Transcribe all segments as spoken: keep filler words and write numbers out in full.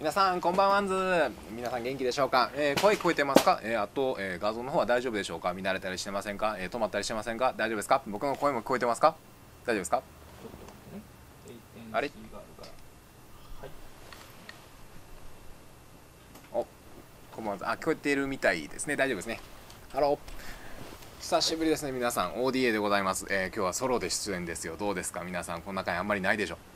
皆さんこんばんはんず。皆さん元気でしょうか。えー、声聞こえてますか。えー、あと、えー、画像の方は大丈夫でしょうか。見慣れたりしてませんか。えー、止まったりしてませんか。大丈夫ですか。僕の声も聞こえてますか。大丈夫ですか。あれ、お、こんばんは。あ、聞こえているみたいですね。大丈夫ですね。ハロー、久しぶりですね。皆さん オーディーエー でございます。えー、今日はソロで出演ですよ。どうですか皆さん。こんな回あんまりないでしょ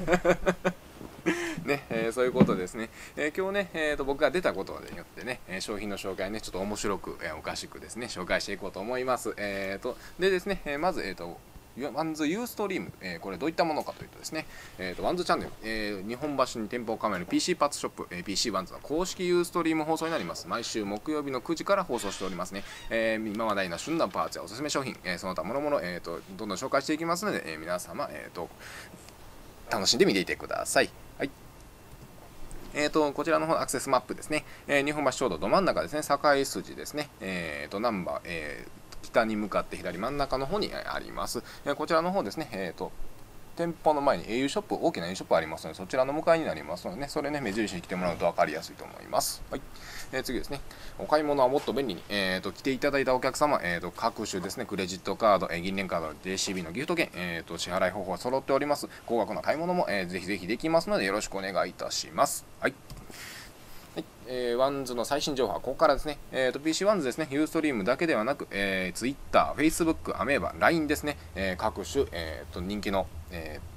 ね、えー、そういうことですね。えー、今日ね、えー、と僕が出たことによってね、えー、商品の紹介ね、ちょっと面白く、えー、おかしくですね、紹介していこうと思います。えー、とでですね、えー、まず、えー、とワンズユーストリーム、えー、これどういったものかというとですね、えー、とワンズチャンネル、えー、日本橋に店舗を構える ピーシー パーツショップ、えー、ピーシー ワンズの公式ユーストリーム放送になります。毎週木曜日のくじから放送しておりますね。えー、今話題な旬なパーツやおすすめ商品、えー、その他もろもろ、えー、とどんどん紹介していきますので、えー、皆様、えー、と楽しんで見ていてください。はい。えー、とこちらの方アクセスマップですね、えー、日本橋ちょうどど真ん中ですね、境筋ですね、えー、と難波、えー、北に向かって左真ん中の方にあります。えー、こちらの方ですね、えー、と店舗の前に au ショップ、大きな au ショップありますので、そちらの向かいになりますのでね、それね、目印に来てもらうと分かりやすいと思います。はい。えー、次ですね、お買い物はもっと便利に、えー、と来ていただいたお客様、えー、と各種ですね、クレジットカード、えー、銀聯カード、ジェーシービー のギフト券、えー、と支払い方法が揃っております。高額な買い物も、えー、ぜひぜひできますので、よろしくお願いいたします。はい。はい、えー、ワンズの最新情報はここからですね、えー、と ピーシー ワンズですね、ユーストリームだけではなく、えー、Twitter、Facebook、アメーバ、ライン ですね、えー、各種、えー、と人気の、えー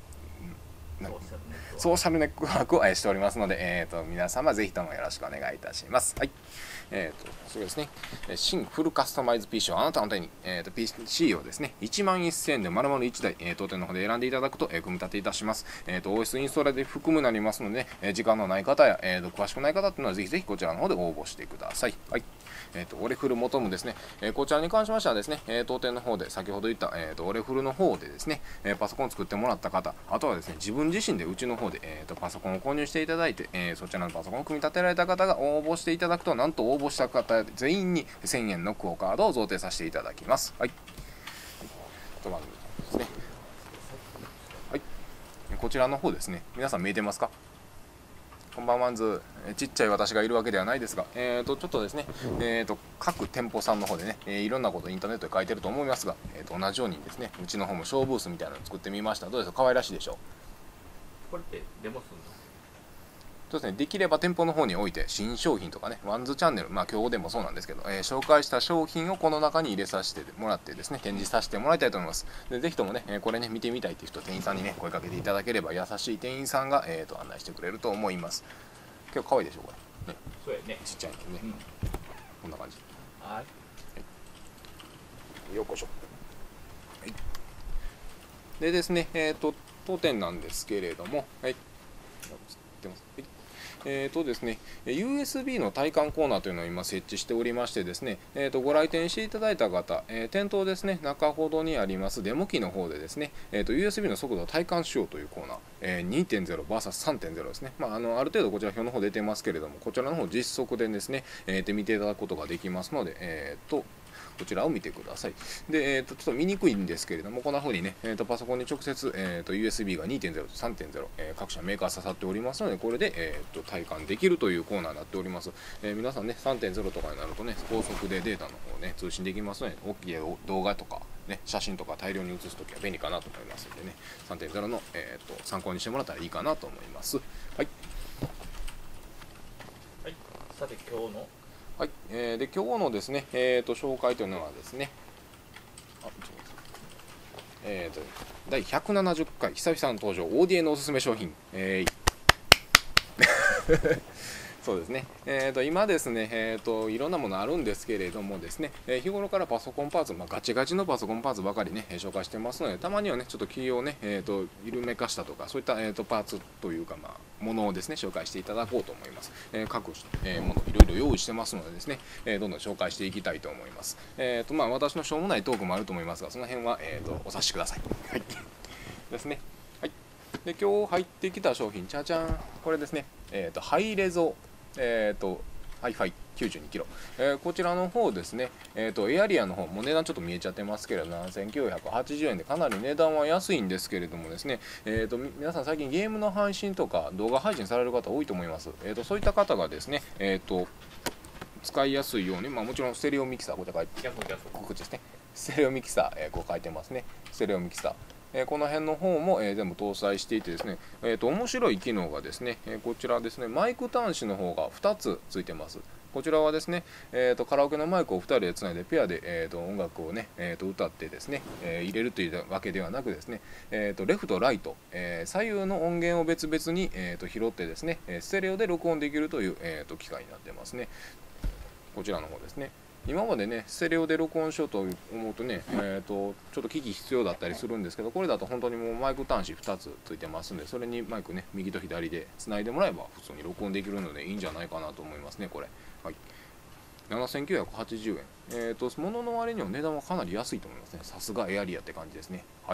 ソーシャルネットワークをしておりますので、えー、と皆様ぜひともよろしくお願いいたします。はい。えー、とそうですね、新フルカスタマイズ ピーシー をあなたの手に、えー、と ピーシー をですねいちまんせんえんで丸々いちだい、えー、当店の方で選んでいただくと、えー、組み立ていたします。えー、と オーエス インストーラーで含むなりますので、えー、時間のない方や、えー、と詳しくない方っていうのはぜひぜひこちらの方で応募してください。はい。えー、とオレフルモトムですね、えー、こちらに関しましてはですね、えー、当店の方で先ほど言った、えー、とオレフルの方でですね、えー、パソコンを作ってもらった方、あとはですね自分自身でうちの方で、えー、とパソコンを購入していただいて、えー、そちらのパソコンを組み立てられた方が応募していただくと、なんと応募した方全員にせんえんのクオカードを贈呈させていただきます。はい。とまずですね、はい、こちらの方ですね、皆さん見えてますか。こんばんはんず。ちっちゃい私がいるわけではないですが、えー、とちょっとですね、えー、と各店舗さんの方でね、えー、いろんなことインターネットで書いてると思いますが、えー、と同じようにですね、うちの方もショーブースみたいなのを作ってみました。どうですか、可愛らしいでしょう。 これってデモするの？ そうですね、できれば店舗の方において新商品とかね、ワンズチャンネル、まあ今日でもそうなんですけど、えー、紹介した商品をこの中に入れさせてもらってですね、展示させてもらいたいと思います。でぜひともね、えー、これね見てみたいという人、店員さんにね声かけていただければ、優しい店員さんが、えー、と案内してくれると思います。結構可愛いでしょこれ、ね、 そうやね。 ちっちゃいんでね、うん、こんな感じ。 はい、はい、 よっこしょ。はい。でですね、えっ、ー、と当店なんですけれども、はい。出ます。はい。えーとですね、ユーエスビー の体感コーナーというのを今設置しておりましてですね、えーとご来店していただいた方、えー、店頭ですね、中ほどにありますデモ機の方でですね、えーと ユーエスビー の速度を体感しようというコーナー、えー、にてんゼロブイエスさんてんゼロ ですね。まあ、あのある程度こちら表の方出てますけれども、こちらの方実測でですね、えー、と見ていただくことができますので、えーとこちらを見てください。で、えーと、ちょっと見にくいんですけれども、こんな風にね、えーと、パソコンに直接、えーと、ユーエスビー が にてんゼロ と さんてんゼロ、えー、各社メーカー刺さっておりますので、これで、えーと、体感できるというコーナーになっております。えー、皆さんね、さんてんゼロ とかになるとね、高速でデータの方ね、通信できますので、大きい動画とか、ね、写真とか大量に写すときは便利かなと思いますのでね、さんてんゼロ の、えーと、参考にしてもらったらいいかなと思います。はい。 はい、さて今日のはい、えー、で今日のですね、えーと、紹介というのはですね、あえーとだいひゃくななじゅっかい久々の登場 オーディーエー のおすすめ商品、えーそうですね、えー、と今ですね、えー、といろんなものあるんですけれどもですね、えー、日頃からパソコンパーツ、まあ、ガチガチのパソコンパーツばかりね、えー、紹介してますので、たまにはねちょっと企業をね、えー、と緩めかしたとか、そういった、えー、とパーツというか、まあ、ものをですね紹介していただこうと思います。えー、各種、えー、ものいろいろ用意してますのでですね、えー、どんどん紹介していきたいと思います。えーとまあ、私のしょうもないトークもあると思いますが、その辺は、えー、とお察しください。はいですね。はい。で今日入ってきた商品、じゃじゃん、これですね、えー、とハイレゾえーと Wi-Fi きゅうじゅうにキロ、えー、こちらの方ですね、えー、とエアリアの方も値段ちょっと見えちゃってますけれどななせんきゅうひゃくはちじゅうえんでかなり値段は安いんですけれどもですね、えー、と皆さん最近ゲームの配信とか動画配信される方多いと思います、えー、とそういった方がですね、えー、と使いやすいように、まあ、もちろんステレオミキサーこちらこっちですね、ステレオミキサー、えー、こう書いてますね、ステレオミキサー、えー、この辺の方も、えー、全部搭載していてですね、えー、と面白い機能がですね、えー、こちらですね、マイク端子の方がふたつついてます。こちらはですね、えー、とカラオケのマイクをふたりでつないでペアで、えー、と音楽をね、えー、と歌ってですね、えー、入れるというわけではなくですね、えー、とレフとライト、えー、左右の音源を別々に、えー、と拾ってですね、ステレオで録音できるという、えー、と機械になってますね。こちらの方ですね。今までね、ステレオで録音しようと思うとね、えー、とちょっと機器必要だったりするんですけど、これだと本当にもうマイク端子ふたつついてますんで、それにマイクね、右と左でつないでもらえば普通に録音できるのでいいんじゃないかなと思いますね、これ。はい、ななせんきゅうひゃくはちじゅうえん、えー、と物の割には値段はかなり安いと思いますね。さすがエアリアって感じですね。はい、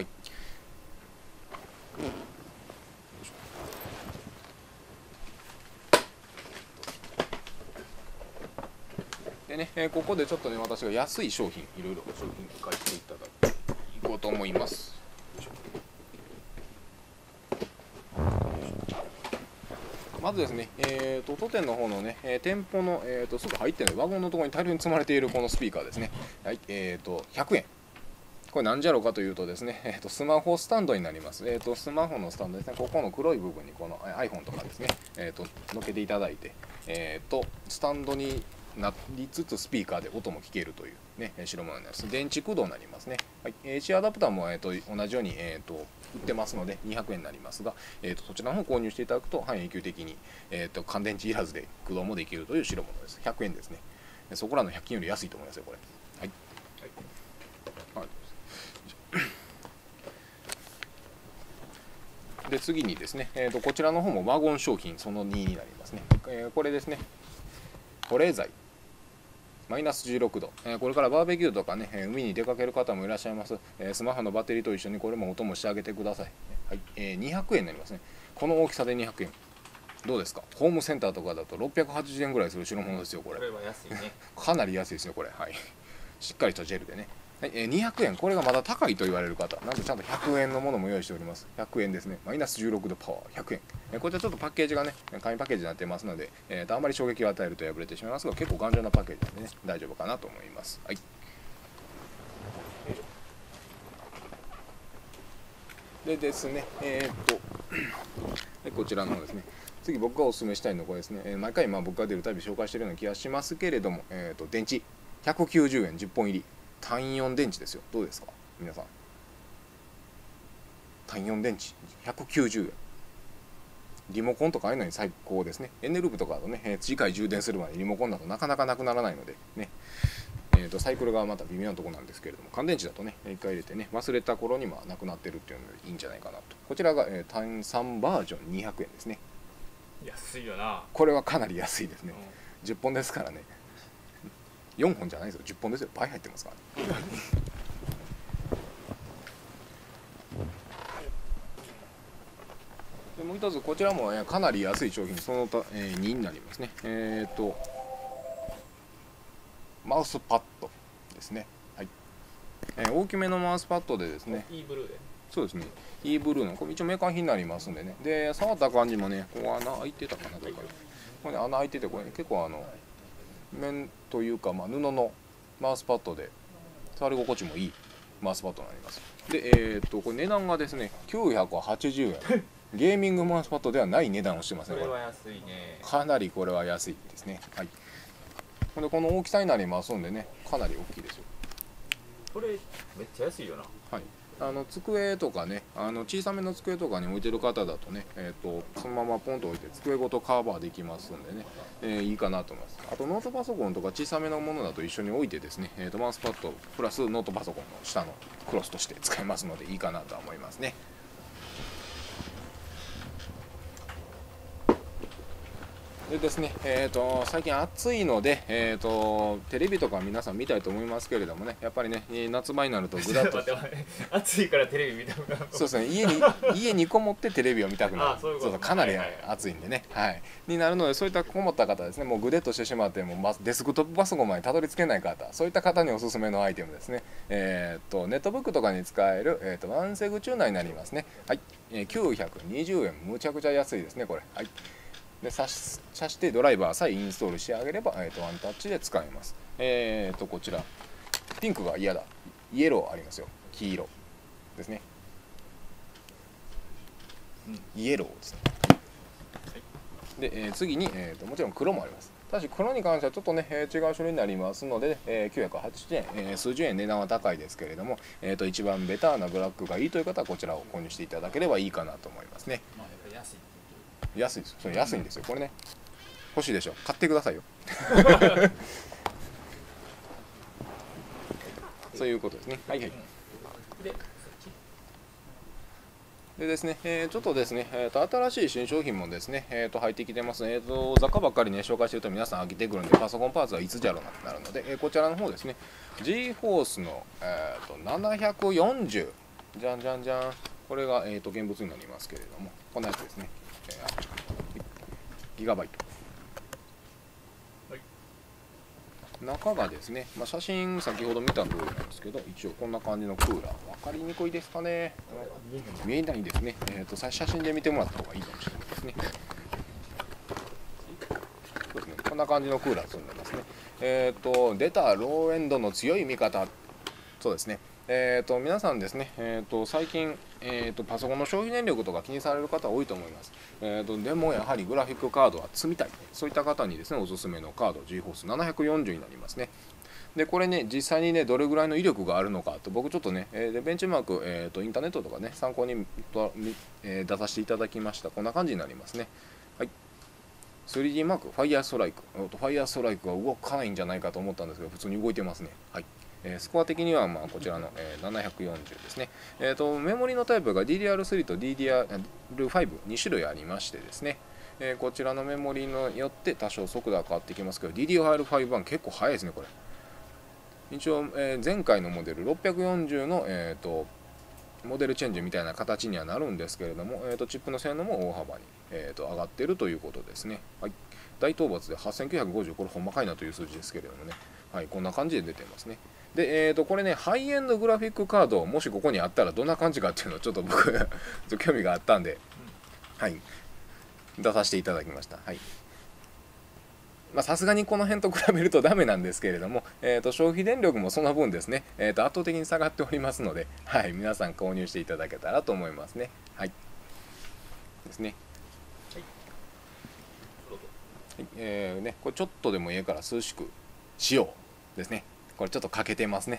でね、えー、ここでちょっとね、私が安い商品、いろいろ商品書いていただいていこうと思います。まずですね、えー、と当店の方のね、えー、店舗の、えー、とすぐ入ってるワゴンのところに大量に積まれているこのスピーカーですね。はい、えー、とひゃくえん。これ何じゃろうかというとですね、えー、とスマホスタンドになります。えー、とスマホのスタンドですね、ここの黒い部分にこの iPhone とかですね、えー、と乗っけていただいて、えー、とスタンドになりつつスピーカーで音も聞けるというね、白物になります。電池駆動になりますね。はい、エーシー アダプターも、えー、と同じように、えー、と売ってますのでにひゃくえんになりますが、えー、とそちらの方を購入していただくと半永久的に、えー、と乾電池いらずで駆動もできるという白物です。ひゃくえんですね。そこらのひゃく均より安いと思いますよ、これ。はい、はい、で次にですね、えー、とこちらの方もワゴン商品そのにになりますね。えー、これですね、保冷剤マイナスじゅうろくど、えー、これからバーベキューとかね、海に出かける方もいらっしゃいます。えー、スマホのバッテリーと一緒にこれもお供してあげてください。はい、えー、にひゃくえんになりますね。この大きさでにひゃくえん。どうですか？ホームセンターとかだとろっぴゃくはちじゅうえんぐらいする代物ですよ、これ。 これは安いね。 かなり安いですよ、これ。はい。しっかりとジェルでね。はい、えー、にひゃくえん、これがまだ高いと言われる方、なんとちゃんとひゃくえんのものも用意しております。ひゃくえんですね。マイナスじゅうろくどパワー、ひゃくえん。えー、こちらちょっとパッケージがね、紙パッケージになってますので、えーと、あんまり衝撃を与えると破れてしまいますが、結構頑丈なパッケージなんでね、大丈夫かなと思います。はい。でですね、えー、っとでこちらの方ですね。次僕がお勧めしたいのはこれですね、えー、毎回まあ僕が出るたび紹介しているような気がしますけれども、えー、っと電池ひゃくきゅうじゅうえんじゅっぽん入り単よん電池ですよ。どうですか皆さん。単よん電池ひゃくきゅうじゅうえん、リモコンとかああいうのに最高ですね。エネループとかだとね、えー、次回充電するまでリモコンだとなかなかなくならないのでね、えー、とサイクルがまた微妙なところなんですけれども、乾電池だとねいっかい入れてね忘れた頃にまあなくなってるっていうのでいいんじゃないかなと。こちらが、えー、単さんバージョンにひゃくえんですね。 安いよな。 これはかなり安いですね。 うん、 じゅっぽんですからね。よんほんじゃないですよ、じゅっぽんですよ。倍入ってますからね。でもう一つこちらも、えー、かなり安い商品その他、えー、にになりますね。えっ、ー、とマウスパッドですね。はい、えー、大きめのマウスパッドでですね、 イーブルーでそうですね、イーブルーのこれ一応メーカー品になりますんでね。で触った感じもね、ここ穴開いてたかなとか、ここに穴開いてて、これ、ね、結構あの面というか、まあ、布のマウスパッドで触り心地もいいマウスパッドになります。でえっ、ー、とこれ値段がですねきゅうひゃくはちじゅうえん。ゲーミングマウスパッドではない値段をしてますね。 これは安いね。 かなりこれは安いですね。はい。これこの大きさになりますんでね、かなり大きいですよ。 これめっちゃ安いよな。 はい。あの机とかね、あの小さめの机とかに置いてる方だとね、えー、とそのままポンと置いて机ごとカバーできますんでね、えー、いいかなと思います。あとノートパソコンとか小さめのものだと一緒に置いてですね、えー、とマウスパッドプラスノートパソコンの下のクロスとして使えますのでいいかなとは思いますね。 でですね、えー、と最近暑いので、えー、とテレビとか皆さん見たいと思いますけれどもね、やっぱりね夏場になるとぐだっと暑いからテレビ見たくなる。 そうですね、家に家にこもってテレビを見たくなるあそういうことそうそうかなりはいはい暑いんでね、はいになるので、そういったこもった方ですね、もうぐでっとしてしまってもうまデスクトップパソコンまでたどり着けない方、そういった方におすすめのアイテムですね。えー、とネットブックとかに使える、えー、とワンセグチューナーになりますね。はい、えー、きゅうひゃくにじゅうえん、むちゃくちゃ安いですねこれ。はい、で挿し挿してドライバーさえインストールしてあげれば、えー、とワンタッチで使えます。えー、とこちらピンクが嫌だ、イエローありますよ、黄色ですね、 うん、 イエローですね。で、えー次に、えー、ともちろん黒もあります。ただし黒に関してはちょっとね、えー違う種類になりますので、えーきゅうひゃくはちじゅうえん、えー数十円値段は高いですけれども、えー、と一番ベターなブラックがいいという方はこちらを購入していただければいいかなと思いますね。 まあやっぱり安いって安いです、それ安いんですよこれね。欲しいでしょ、買ってくださいよそういうことですね。はいはい。 で、そっちでですね、えーちょっとですね、えーと新しい新商品もですね、えーと入ってきてますね。えーと雑貨ばっかりね紹介してると皆さん飽きてくるんで、パソコンパーツはいつじゃろうなってなるので、えーこちらの方ですね、G フォースの、えーとななひゃくよんじゅう、じゃんじゃんじゃん、これが、えーと現物になりますけれども、こんなやつですね、えーギガバイト。 はい中がですね、まあ、写真先ほど見た通りなんですけど、一応こんな感じのクーラー、分かりにくいですかね、見えないですね、えー、とさ写真で見てもらった方がいいかもしれないですね。そうですね、こんな感じのクーラー積んでますね。えっ、と出たローエンドの強い味方、そうですね、えー、と皆さんですね、えー、と最近、えー、とパソコンの消費電力とか気にされる方多いと思います。えー、とでもやはりグラフィックカードは積みたい、そういった方にですねおすすめのカード G フォースななひゃくよんじゅうになりますね。でこれね実際にねどれぐらいの威力があるのかと僕ちょっとね、えーでベンチマーク、えー、とインターネットとかね参考にと、えー出させていただきました。こんな感じになりますね。はい、スリーディー マークファイヤーストライク、ファイヤーストライクは動かないんじゃないかと思ったんですけど普通に動いてますね。はい、えースコア的にはまあこちらの、えーななひゃくよんじゅうですね。えー、とメモリのタイプが ディーディーアールスリー と ディーディーアールファイブに 種類ありましてですね、えーこちらのメモリによって多少速度は変わってきますけど ディーディーアールファイブ は結構速いですねこれ。一応、えー前回のモデルろっぴゃくよんじゅうの、えー、とモデルチェンジみたいな形にはなるんですけれども、えー、とチップの性能も大幅に、えー、と上がっているということですね。はい、大討伐ではっせんきゅうひゃくごじゅう、これほんまかいなという数字ですけれどもね、はい、こんな感じで出てますね。で、えー、とこれねハイエンドグラフィックカードもしここにあったらどんな感じかっていうのをちょっと僕ちょっと興味があったんで、はい、出させていただきました。はい、さすがにこの辺と比べるとダメなんですけれども、えー、と消費電力もその分ですね、えー、と圧倒的に下がっておりますので、はい、皆さん購入していただけたらと思いますね。はいですね。はいえーね、これちょっとでもいいから涼しくしようですね。これちょっと欠けてますね。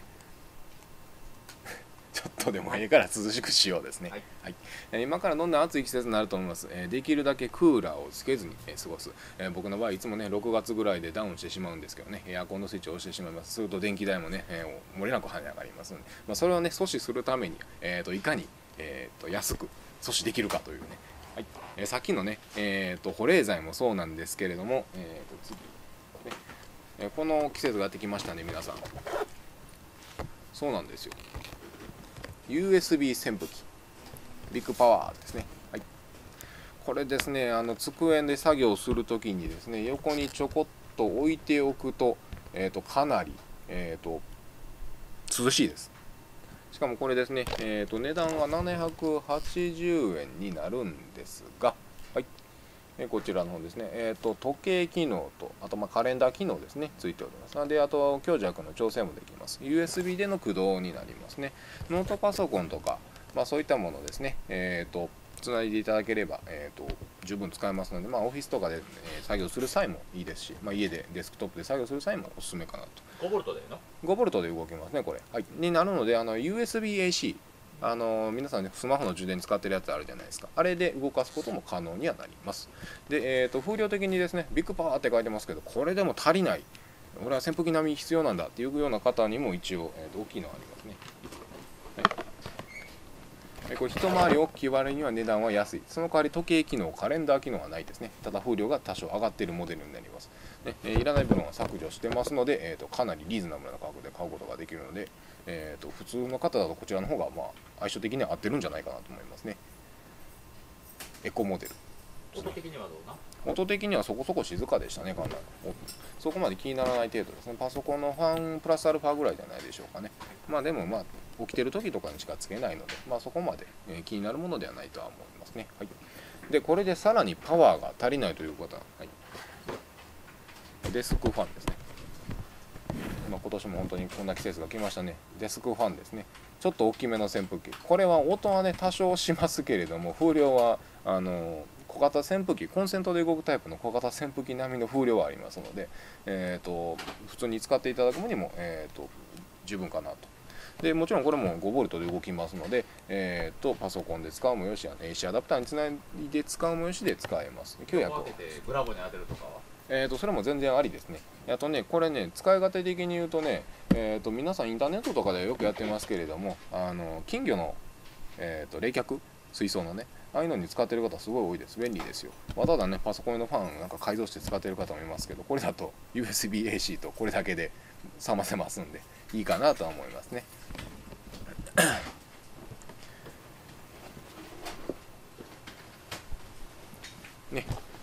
ちょっとでもいいから涼しくしようですね。 はいはいえー今からどんどん暑い季節になると思います。えーできるだけクーラーをつけずに、えー過ごす、えー僕の場合いつもねろくがつぐらいでダウンしてしまうんですけどね、エアコンのスイッチを押してしまいます。すると電気代もね、えー、漏れなく跳ね上がりますので、まあ、それをね阻止するために、えー、といかに、えー、と安く阻止できるかというね、はいえーさっきのね、えー、と保冷剤もそうなんですけれども、えー、と次、ねえーこの季節がやってきましたね皆さん。そうなんですよ、ユーエスビー 扇風機ビッグパワーですね。はい、これですね、あの机で作業するときにですね横にちょこっと置いておくと、えー、とかなり、えー、と涼しいです。しかもこれですね、えー、と値段はななひゃくはちじゅうえんになるんですが、はいえこちらの方ですね、えー、と時計機能とあとまあカレンダー機能ですねついております。であと強弱の調整もできます。 ユーエスビー での駆動になりますね。ノートパソコンとか、まあ、そういったものですね、えー、とつないでいただければ、えー、と十分使えますので、まあ、オフィスとかで、えー作業する際もいいですし、まあ、家でデスクトップで作業する際もおすすめかなと。 ごボルトだよな。 ごボルトで動きますねこれ、はい、になるのであの ユーエスビーエーシー、あの皆さんねスマホの充電使ってるやつあるじゃないですか、あれで動かすことも可能にはなります。で、えー、と風量的にですねビッグパワーって書いてますけど、これでも足りない、俺は扇風機並み必要なんだっていうような方にも一応、えー、と大きいのがありますね。はいこれ一回り大きい割には値段は安い。その代わり時計機能、カレンダー機能はないですね。ただ風量が多少上がっているモデルになります。ね、えー、いらない部分は削除してますので、えー、とかなりリーズナブルな価格で買うことができるので、えー、と普通の方だとこちらの方がまあ相性的には合ってるんじゃないかなと思いますね。エコモデル。 音的にはどうな？ 音的にはそこそこ静かでしたね、かなり。そこまで気にならない程度ですね。パソコンのファンプラスアルファぐらいじゃないでしょうかね。まあでもまあ起きてる時とかにしかつけないので、まあそこまで気になるものではないとは思いますね。はい。で、これでさらにパワーが足りないということは、はい、デスクファンですね。まあ、今年も本当にこんな季節が来ましたね。デスクファンですね。ちょっと大きめの扇風機。これは音はね、多少しますけれども、風量は、あの、小型扇風機、コンセントで動くタイプの小型扇風機並みの風量はありますので、えーと、普通に使っていただく分にも、えーと、十分かなと。でもちろんこれもごボルトで動きますので、えーと、パソコンで使うもよし、エーシー アダプターにつないで使うもよしで使えます。きゅうひゃく。 ブラボーに当てるとかはえーと、それも全然ありですね。あとね、これね、使い勝手的に言うとね、えーと、皆さんインターネットとかではよくやってますけれども、あの金魚の、えーと、冷却、水槽のね、ああいうのに使ってる方すごい多いです。便利ですよ。まあ、ただね、パソコンのファンなんか改造して使ってる方もいますけど、これだと ユーエスビーエーシー とこれだけで冷ませますんで、いいかなとは思いますね。ね。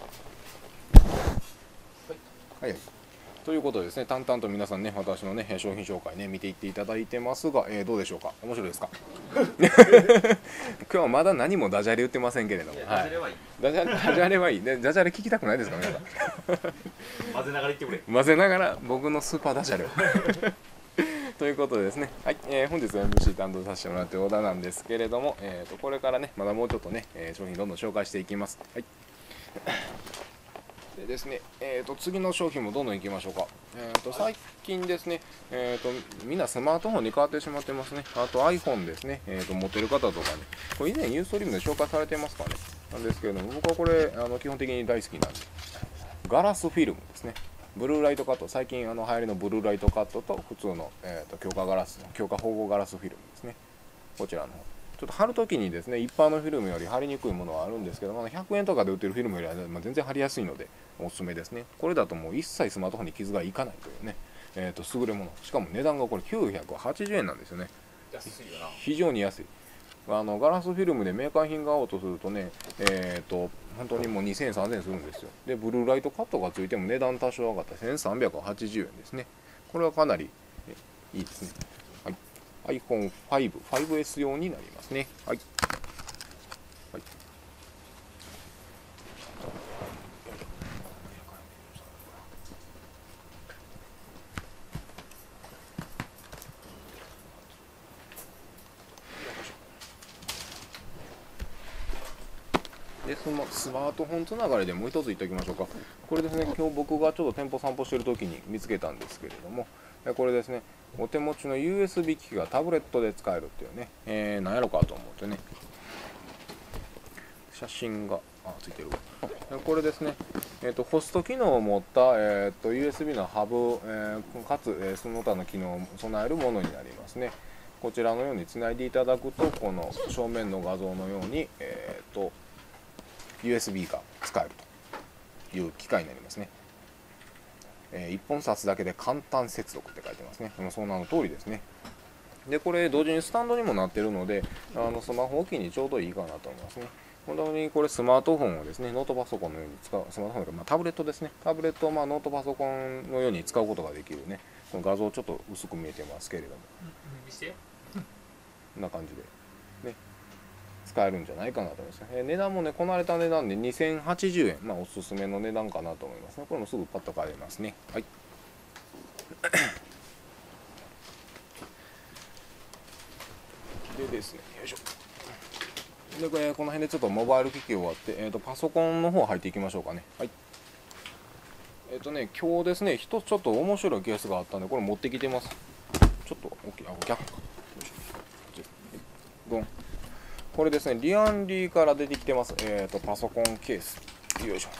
はい、はい、ということでですね、淡々と皆さんね、私のね、商品紹介ね、見ていっていただいてますが、えー、どうでしょうか、面白いですか。今日はまだ何もダジャレ言ってませんけれども、 ダジャレはいい。 ダジャレ、ダジャレはいい。ダジャレ聞きたくないですか、皆さん。 混ぜながら言ってくれ。 混ぜながら僕のスーパーダジャレを。ということでですね、はい、えー、本日は エムシー 担当させてもらってる小田なんですけれども、えーと、これからね、まだもうちょっとね、えー、商品どんどん紹介していきます。はい。でですね、えーと、次の商品もどんどんいきましょうか。えーと、最近ですね、えーと、みんなスマートフォンに変わってしまってますね。あと iPhone ですね、えーと、持ってる方とかね、これ以前ユーストリームで紹介されてますかね。なんですけれども、僕はこれ、あの基本的に大好きなんで、ガラスフィルムですね。ブルーライトカット、最近あの流行りのブルーライトカットと普通の、えーと、強化ガラス、強化保護ガラスフィルムですね。こちらの方。ちょっと貼るときにですね、一般のフィルムより貼りにくいものはあるんですけど、まあ、ひゃくえんとかで売ってるフィルムよりは、まあ、全然貼りやすいのでおすすめですね。これだともう一切スマートフォンに傷がいかないというね、えーと優れもの。しかも値段がこれきゅうひゃくはちじゅうえんなんですよね。 安いよな。 非常に安い。あのガラスフィルムでメーカー品が合おうとするとね、えーと本当にもうにせんえんさんぜんえんするんですよ。でブルーライトカットがついても値段多少上がったせんさんびゃくはちじゅうえんですね。これはかなりいいですね。はい、アイフォンファイブ、ファイブエス 用になりますね。はい。はい、でそのスマートフォンつながりでもう一つ言っておきましょうか。これですね、今日僕がちょっと店舗散歩してる時に見つけたんですけれども、これですね、お手持ちの ユーエスビー 機器がタブレットで使えるっていうね、えー、何やろかと思ってね、写真があついてるわ。これですね、えーと、ホスト機能を持った、えーと、ユーエスビー のハブ、えー、かつ、えー、その他の機能を備えるものになりますね。こちらのようにつないでいただくと、この正面の画像のように、えーとユーエスビー が使えるという機械になりますね。えー、いっぽん挿すだけで簡単接続って書いてますね。でもその名の通りですね。でこれ同時にスタンドにもなってるので、あのスマホ置きにちょうどいいかなと思いますね。本当にこれスマートフォンをですね、ノートパソコンのように使う、スマートフォンというか、まあ、タブレットですね。タブレットをまあノートパソコンのように使うことができるね。この画像ちょっと薄く見えてますけれども、 見してよ。 こんな感じでね、使えるんじゃないかなと思いますね。えー、値段もね、こなれた値段でにせんはちじゅうえん、まあおすすめの値段かなと思いますね。これもすぐパッと買えますね。はい。でですね、よいしょ。でこれこの辺でちょっとモバイル機器終わって、えー、とパソコンの方入っていきましょうかね。はい。えっ、ー、とね、今日ですね、一つちょっと面白いケースがあったんで、これ持ってきてます。ちょっと大きい、あ、逆か。よいしょ。ドン。これですね、リアンリーから出てきてます。えっ、ー、と、パソコンケース。よいしょ。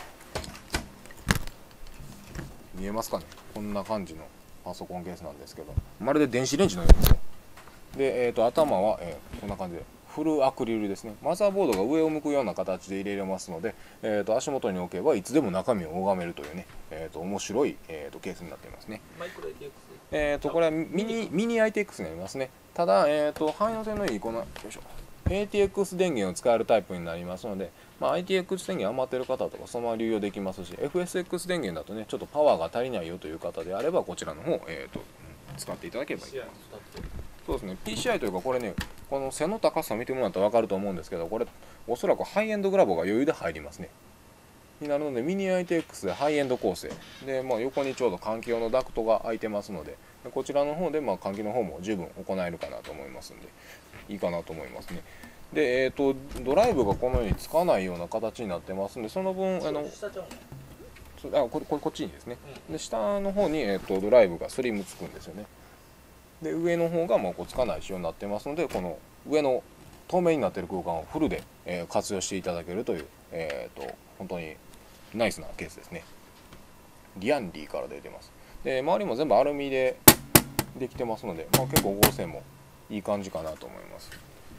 見えますかね、こんな感じのパソコンケースなんですけど、まるで電子レンジのようですね。で、えー、と頭は、えー、こんな感じでフルアクリルですね。マザーボードが上を向くような形で入れれますので、えー、と足元に置けばいつでも中身を拝めるというね、えー、と面白い、えー、とケースになっていますね。 マイクロ エーティーエックス。 えー、とこれはミニミニ アイティーエックス になりますね。ただ、えー、と汎用性のいいこのよいしょ エーティーエックス 電源を使えるタイプになりますので、まあ、アイティーエックス 電源余ってる方とかそのまま流用できますし、 エフエスエックス 電源だとねちょっとパワーが足りないよという方であればこちらの方、えー、と使っていただければいい。そうですね、ピーシーアイ というかこれね、この背の高さ見てもらったら分かると思うんですけど、これおそらくハイエンドグラボが余裕で入りますね。になるのでミニ アイティーエックス でハイエンド構成で、まあ、横にちょうど換気用のダクトが開いてますので、こちらの方でまあ換気の方も十分行えるかなと思いますんで、いいかなと思いますね。で、えー、とドライブがこのようにつかないような形になってますんで、その分あの下ちゃうの？ あこれこれこっちにですね、で下の方に、えー、とドライブがスリムつくんですよね。で上の方がもうこうつかない仕様になってますので、この上の透明になっている空間をフルで、えー、活用していただけるという、えー、と本当にナイスなケースですね。リアンリーから出てます。で周りも全部アルミでできてますので、まあ、結構合成もいい感じかなと思います。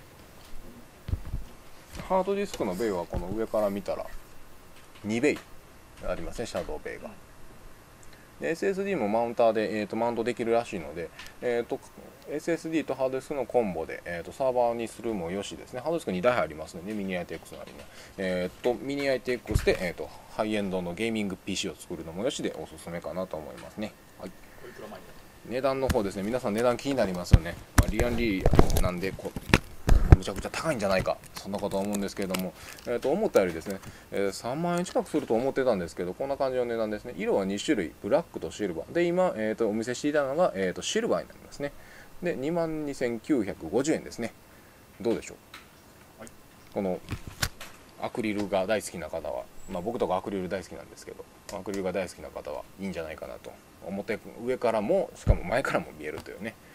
ハードディスクのベイはこの上から見たらにベイありますね、シャドウベイが。で エスエスディー もマウンターで、えー、とマウントできるらしいので、えー、と エスエスディー とハードディスクのコンボで、えー、とサーバーにするもよしですね。ハードディスクにだい入りますので、ミニ アイティーエックス のありに、えー、とミニ アイティーエックス で、えー、とハイエンドのゲーミング ピーシー を作るのもよしでおすすめかなと思いますね。はい、値段の方ですね、皆さん値段気になりますよね。まあ、リアンリーなんでこむちゃくちゃ高いんじゃないか、そんなことは思うんですけれども、えー、と思ったよりですね、えー、さんまんえん近くすると思ってたんですけど、こんな感じの値段ですね。色はに種類、ブラックとシルバーで、今、えー、とお見せしていたのが、えー、とシルバーになりますね。でにまんにせんきゅうひゃくごじゅうえんですね。どうでしょう、はい、このアクリルが大好きな方は、まあ、僕とかアクリル大好きなんですけど、アクリルが大好きな方はいいんじゃないかなと。表上からもしかも前からも見えるというね、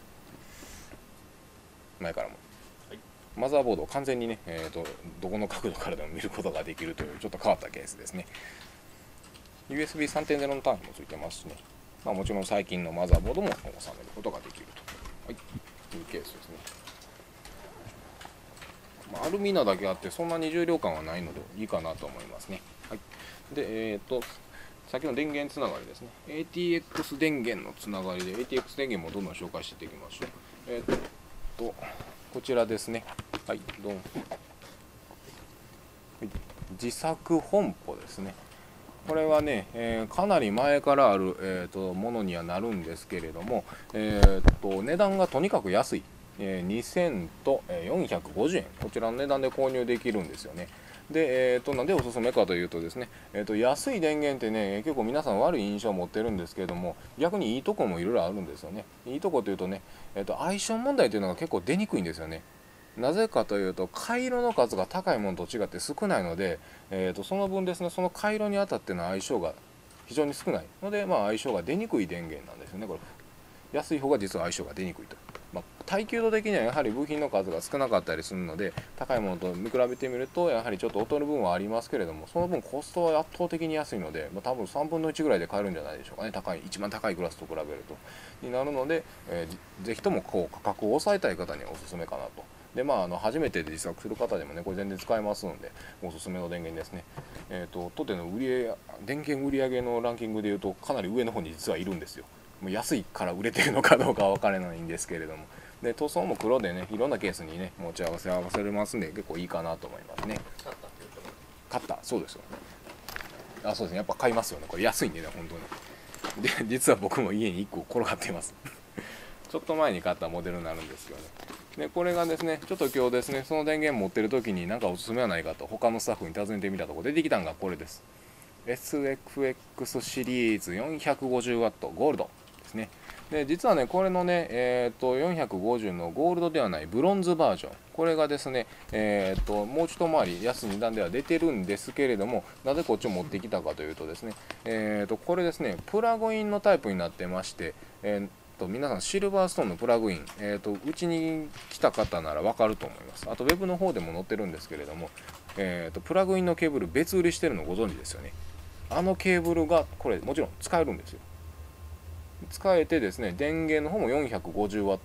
前からもマザーボードを完全にね、えー、とどこの角度からでも見ることができるというちょっと変わったケースですね。 ユーエスビーさんてんゼロ の端子もついてますしね、まあ、もちろん最近のマザーボードも収めることができると、はい、いうケースですね。まあ、アルミなだけあってそんなに重量感はないのでいいかなと思いますね。はい、でえっ、ー、と先の電源つながりですね。 エーティーエックス 電源のつながりで エーティーエックス 電源もどんどん紹介していきましょう。えっ、ー、とこちらですね。はい、どうも。自作本舗ですね。これはね、えー、かなり前からある、えー、とものにはなるんですけれども、えー、と値段がとにかく安い、えー、にせんとよんひゃくごじゅうえん、こちらの値段で購入できるんですよね。で、えー、となんでおすすめかというとですね、えー、と安い電源ってね結構皆さん悪い印象を持ってるんですけれども、逆にいいとこもいろいろあるんですよね。いいとこというとね、えー、と相性問題というのが結構出にくいんですよね。なぜかというと回路の数が高いものと違って少ないので、えー、とその分ですね、その回路にあたっての相性が非常に少ないので、まあ、相性が出にくい電源なんですよね。これ安い方が実は相性が出にくいと、まあ、耐久度的にはやはり部品の数が少なかったりするので、高いものと見比べてみるとやはりちょっと劣る分はありますけれども、その分コストは圧倒的に安いので、まあ、多分さんぶんのいちぐらいで買えるんじゃないでしょうかね。高い一番高いクラスと比べるとになるので、えー、ぜひともこう価格を抑えたい方にはおすすめかなと。でまあ、あの初めてで自作する方でもねこれ全然使えますのでおすすめの電源ですね。えーと当店の売り上電源売上のランキングでいうとかなり上の方に実はいるんですよ。もう安いから売れてるのかどうかは分からないんですけれども、で塗装も黒でねいろんなケースにね持ち合わせ合わせれますんで結構いいかなと思いますね。買ったそうですよね。あそうですね、やっぱ買いますよね、これ安いんでね本当に。で実は僕も家にいっこ転がっていますちょっと前に買ったモデルになるんですけどね。でこれがですねちょっと今日ですねその電源持ってる時に何かおすすめはないかと他のスタッフに尋ねてみたところ出てきたのがこれです。 エスエフエックス シリーズ よんひゃくごじゅうワット ゴールドですね。で実はねこれのね、えー、とよんひゃくごじゅうのゴールドではないブロンズバージョン、これがですね、えー、ともう一回り安い値段では出てるんですけれども、なぜこっちを持ってきたかというとですね、えー、とこれですねプラグインのタイプになってまして、えーと皆さんシルバーストーンのプラグイン、えー、とうちに来た方なら分かると思います。あとウェブの方でも載ってるんですけれども、えー、とプラグインのケーブル別売りしてるのご存知ですよね。あのケーブルがこれもちろん使えるんですよ。使えてですね電源の方も よんひゃくごじゅうワット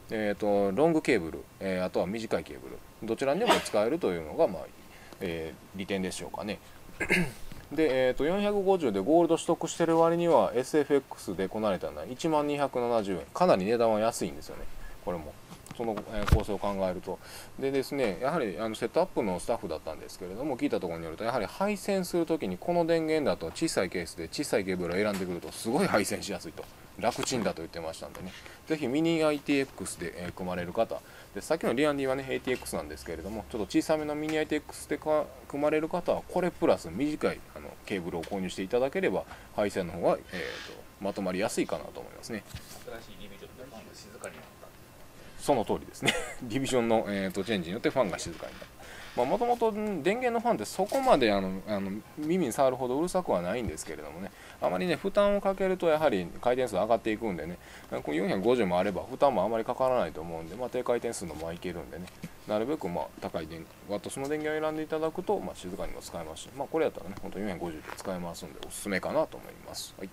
えー、とロングケーブル、えー、あとは短いケーブルどちらにでも使えるというのが、まあえー、利点でしょうかね。で、えー、とよんひゃくごじゅうでゴールド取得してる割には エスエフエックス でこなれたのはいちまんにひゃくななじゅうえん、かなり値段は安いんですよね。これもその、えー構成を考えると。でですね、やはりあのセットアップのスタッフだったんですけれども、聞いたところによるとやはり配線するときにこの電源だと小さいケースで小さいケーブルを選んでくるとすごい配線しやすいと、楽ちんだと言ってましたんでね、ぜひミニ アイティーエックス で、えー組まれる方で、さっきのリアンディはね エーティーエックス なんですけれども、ちょっと小さめのミニ アイティーエックス でか組まれる方はこれプラス短いあのケーブルを購入していただければ配線の方が、えー、とまとまりやすいかなと思いますね。 新しいリビジョンでファンが静かになった。 その通りですね。ディビジョンの、えー、とチェンジによってファンが静かになる。もともと電源のファンってそこまであのあの耳に触るほどうるさくはないんですけれどもね、あまりね負担をかけるとやはり回転数上がっていくんでね、このよんひゃくごじゅうもあれば負担もあまりかからないと思うんで、まあ、低回転数のままいけるんでね、なるべくまあ高い電ワット数の電源を選んでいただくと、まあ、静かにも使えますし、まあ、これやったらね本当によんひゃくごじゅうで使えますんでおすすめかなと思います。はい。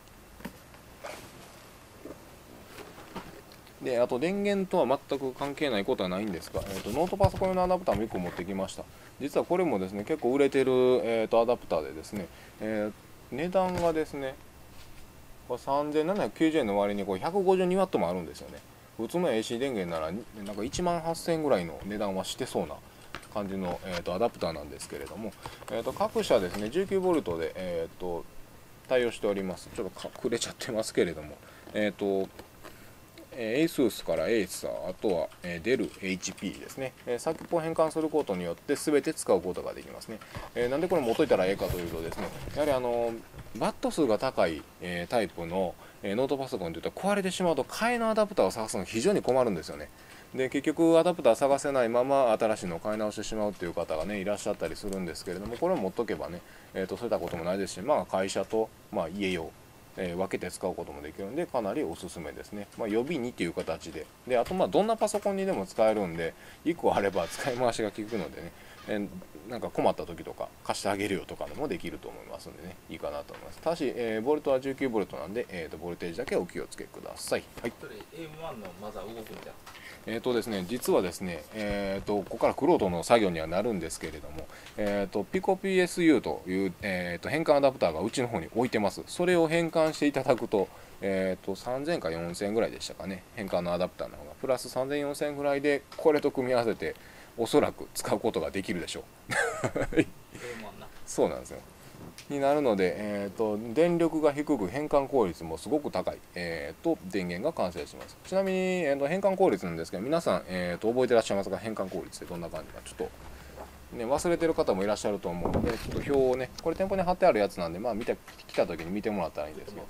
であと電源とは全く関係ないことはないんですが、えー、とノートパソコン用のアダプターもいっこ持ってきました。実はこれもですね結構売れてる、えー、とアダプターでですね、えー、値段がですねさんぜんななひゃくきゅうじゅうえんの割にこう ひゃくごじゅうにワット もあるんですよね。普通の エーシー 電源ならなんかいちまんはっせんえんぐらいの値段はしてそうな感じの、えー、とアダプターなんですけれども、えー、と各社ですね じゅうきゅうボルト で、えー、と対応しております。ちょっと隠れちゃってますけれども、えっ、とエースース からエーサー、あとはデル エイチピー ですね、サーキュットを変換することによって全て使うことができますね。えー、なんでこれ持っといたらええかというとですね、やはりあのバット数が高い、えー、タイプの、えー、ノートパソコンといったら壊れてしまうと替えのアダプターを探すのが非常に困るんですよね。で結局アダプター探せないまま新しいのを買い直してしまうという方がねいらっしゃったりするんですけれども、これを持っとけばね、えー、とそういったこともないですし、まあ、会社と、まあ、家用えー、分けて使うこともできるのでかなりおすすめですね。まあ、予備にという形で、であとまあどんなパソコンにでも使えるんでいっこあれば使い回しが効くのでね、えー、なんか困った時とか貸してあげるよとかでもできると思いますんでね、いいかなと思います。ただし、えー、ボルトはじゅうきゅうボルトなんで、えー、とボルテージだけお気をつけください。はい。 それ エーエムワン のマザー動くんじゃん。 えーとですね、実はですね、えーと、ここからクロートの作業にはなるんですけれども、えーと、ピコ ピーエスユー という、えーと、変換アダプターがうちの方に置いてます。それを変換していただくと、えーと、さんぜんかよんせんえんぐらいでしたかね、変換のアダプターの方が。プラスさんぜんよんせんえんぐらいで、これと組み合わせて、おそらく使うことができるでしょう。そうなんですよ。になるので、えーと、電力が低く変換効率もすごく高い、えーと電源が完成します。ちなみに、えーと変換効率なんですけど、皆さん、えーと覚えてらっしゃいますか？変換効率ってどんな感じかちょっと、ね、忘れてる方もいらっしゃると思うので、ちょっと表をね、これ店舗に貼ってあるやつなんで、まあ見て来た時に見てもらったらいいんですけど、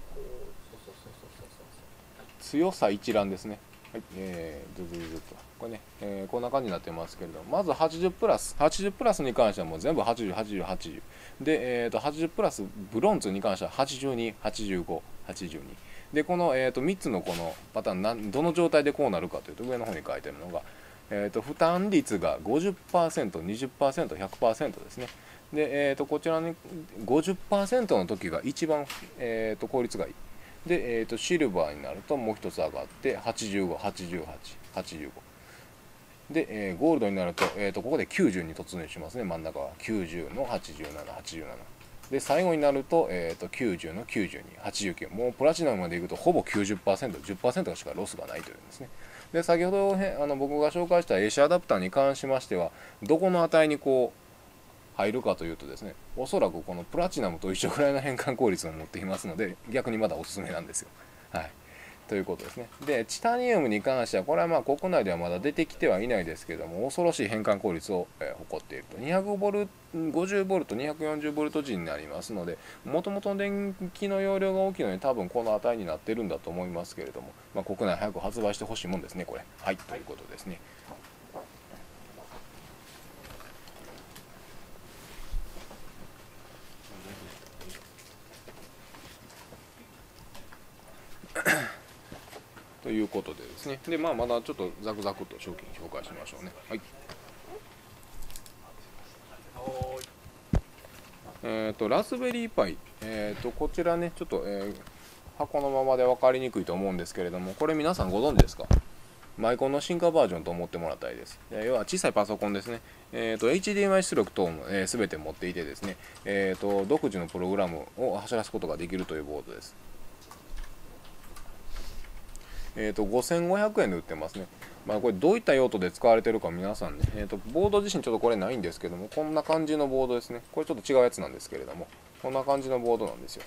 強さ一覧ですね。はい、えー、ずずずずっとこれね、えー、こんな感じになってますけれども、まずはちじゅうプラスはちじゅうプラスに関してはもう全部はちじゅう、はちじゅう、はちじゅうで、えー、とはちじゅうプラスブロンズに関してははちじゅうに、はちじゅうご、はちじゅうにで、この、えー、とみっつのこのパターンなんどの状態でこうなるかというと、上の方に書いてるのが、えー、と負担率が ごじゅっパーセント、にじゅっパーセント、ひゃくパーセント ですね。で、えー、とこちらに ごじゅっパーセント の時が一番、えー、と効率がいい。で、えー、とシルバーになるともう一つ上がってはちじゅうご、はちじゅうはち、はちじゅうごで、えー、ゴールドになると、えー、とここできゅうじゅうに突入しますね。真ん中はきゅうじゅうのはちじゅうなな、はちじゅうななで、最後になると、えー、ときゅうじゅうのきゅうじゅうに、はちじゅうきゅう、もうプラチナムまでいくとほぼ きゅうじゅっパーセント、じゅっパーセント しかロスがないというんですね。で、先ほどへあの僕が紹介した エーシー アダプターに関しましては、どこの値にこう入るかというとですね、おそらくこのプラチナムと一緒ぐらいの変換効率を持っていますので、逆にまだおすすめなんですよ。はい、ということですね。で、チタニウムに関しては、これはまあ国内ではまだ出てきてはいないですけれども、恐ろしい変換効率を、えー、誇っていると。にひゃくボルト、ごじゅうボルト、にひゃくよんじゅうボルト時になりますので、もともとの電気の容量が大きいのに多分この値になってるんだと思いますけれども、まあ、国内早く発売してほしいもんですね、これ。はい、ということですね。ということでですね。で、まあ、まだちょっとザクザクと商品紹介しましょうね。はい。えっと、ラズベリーパイ。えっと、こちらね、ちょっと、えー、箱のままで分かりにくいと思うんですけれども、これ皆さんご存知ですか？ マイコンの進化バージョンと思ってもらったらいいです。えー、要は小さいパソコンですね。えー、と エイチディーエムアイ 出力等も、えー、全て持っていてですね、えー、と独自のプログラムを走らすことができるというボードです。えー、とごせんごひゃくえんで売ってますね。まあ、これどういった用途で使われてるか皆さんね、えー、とボード自身ちょっとこれないんですけども、こんな感じのボードですね。これちょっと違うやつなんですけれども、こんな感じのボードなんですよ。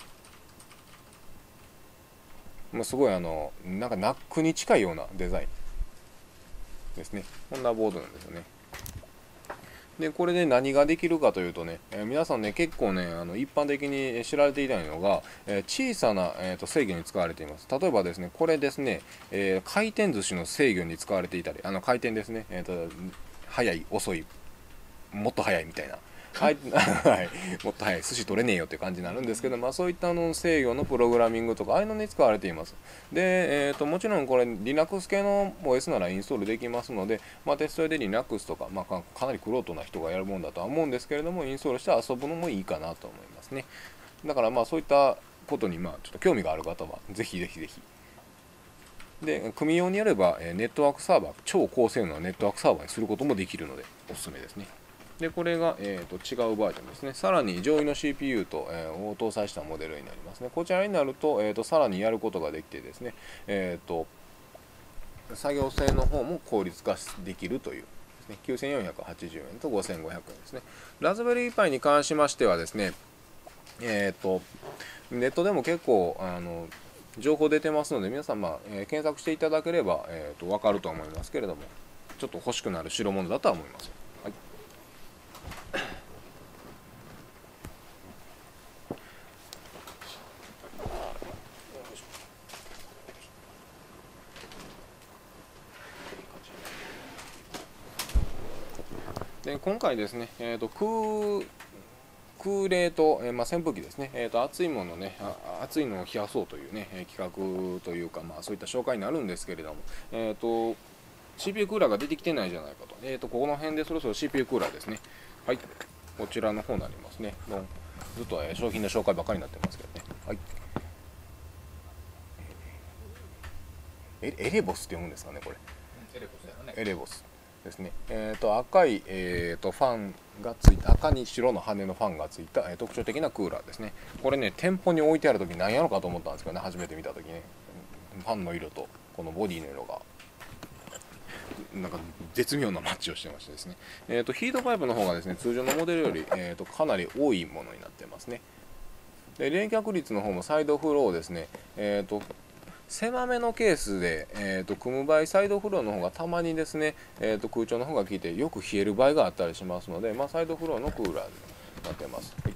まあ、すごいあのなんかナックに近いようなデザインですね。こんなボードなんですよね。でこれで何ができるかというとね、えー、皆さんね結構ねあの一般的に知られていないのが、えー、小さな、えー、と制御に使われています。例えばですねこれですね、えー、回転寿司の制御に使われていたり、あの回転ですね、えー、と速い遅いもっと速いみたいな、はい、もっと早い寿司取れねえよっていう感じになるんですけど、まあ、そういったの制御のプログラミングとかああいうのに使われています。で、えー、ともちろんこれ Linux 系の オーエス ならインストールできますので、まあ、テストで Linux とか、まあ、か, かなり玄人な人がやるもんだとは思うんですけれども、インストールして遊ぶのもいいかなと思いますね。だからまあそういったことにまあちょっと興味がある方はぜひぜひぜひ。で組用にやればネットワークサーバー、超高性能なネットワークサーバーにすることもできるのでおすすめですね。でこれが、えー、と違うバージョンですね。さらに上位の シーピーユー と、えー、を搭載したモデルになりますね。こちらになると、えー、とさらにやることができてですね、えー、と作業性の方も効率化できるというですね。きゅうせんよんひゃくはちじゅうえんとごせんごひゃくえんですね。ラズベリーパイに関しましてはですね、えー、とネットでも結構あの情報出てますので、皆さん、まあえー、検索していただければ、えー、と分かると思いますけれども、ちょっと欲しくなる代物だとは思います。はい。で今回ですね、えー、と空空冷と、えーまあ、扇風機ですね、えー、と熱いものね、熱いのを冷やそうというね、えー、企画というか、まあ、そういった紹介になるんですけれども、えー、と シーピーユー クーラーが出てきてないじゃないかと、えー、とここの辺でそろそろ シーピーユー クーラーですね。はい、こちらの方になりますね。のずっと、えー、商品の紹介ばかりになってますけどね。はい、エエレボスって読むんですかね、これ。 エレボスだよね。 エレボスですね。えー、と赤い、えー、とファンがついた、赤に白の羽のファンがついた、えー、特徴的なクーラーですね。これね店舗に置いてある時何やろかと思ったんですけどね、初めて見た時ね、ファンの色とこのボディの色がなんか絶妙なマッチをしてましてですね、えー、とヒートパイプの方がですね通常のモデルより、えー、とかなり多いものになってますね。で冷却率の方もサイドフローですね、えー、と狭めのケースで、えー、と組む場合サイドフローの方がたまにですね、えー、と空調の方が効いてよく冷える場合があったりしますので、まあ、サイドフローのクーラーになってます。はい、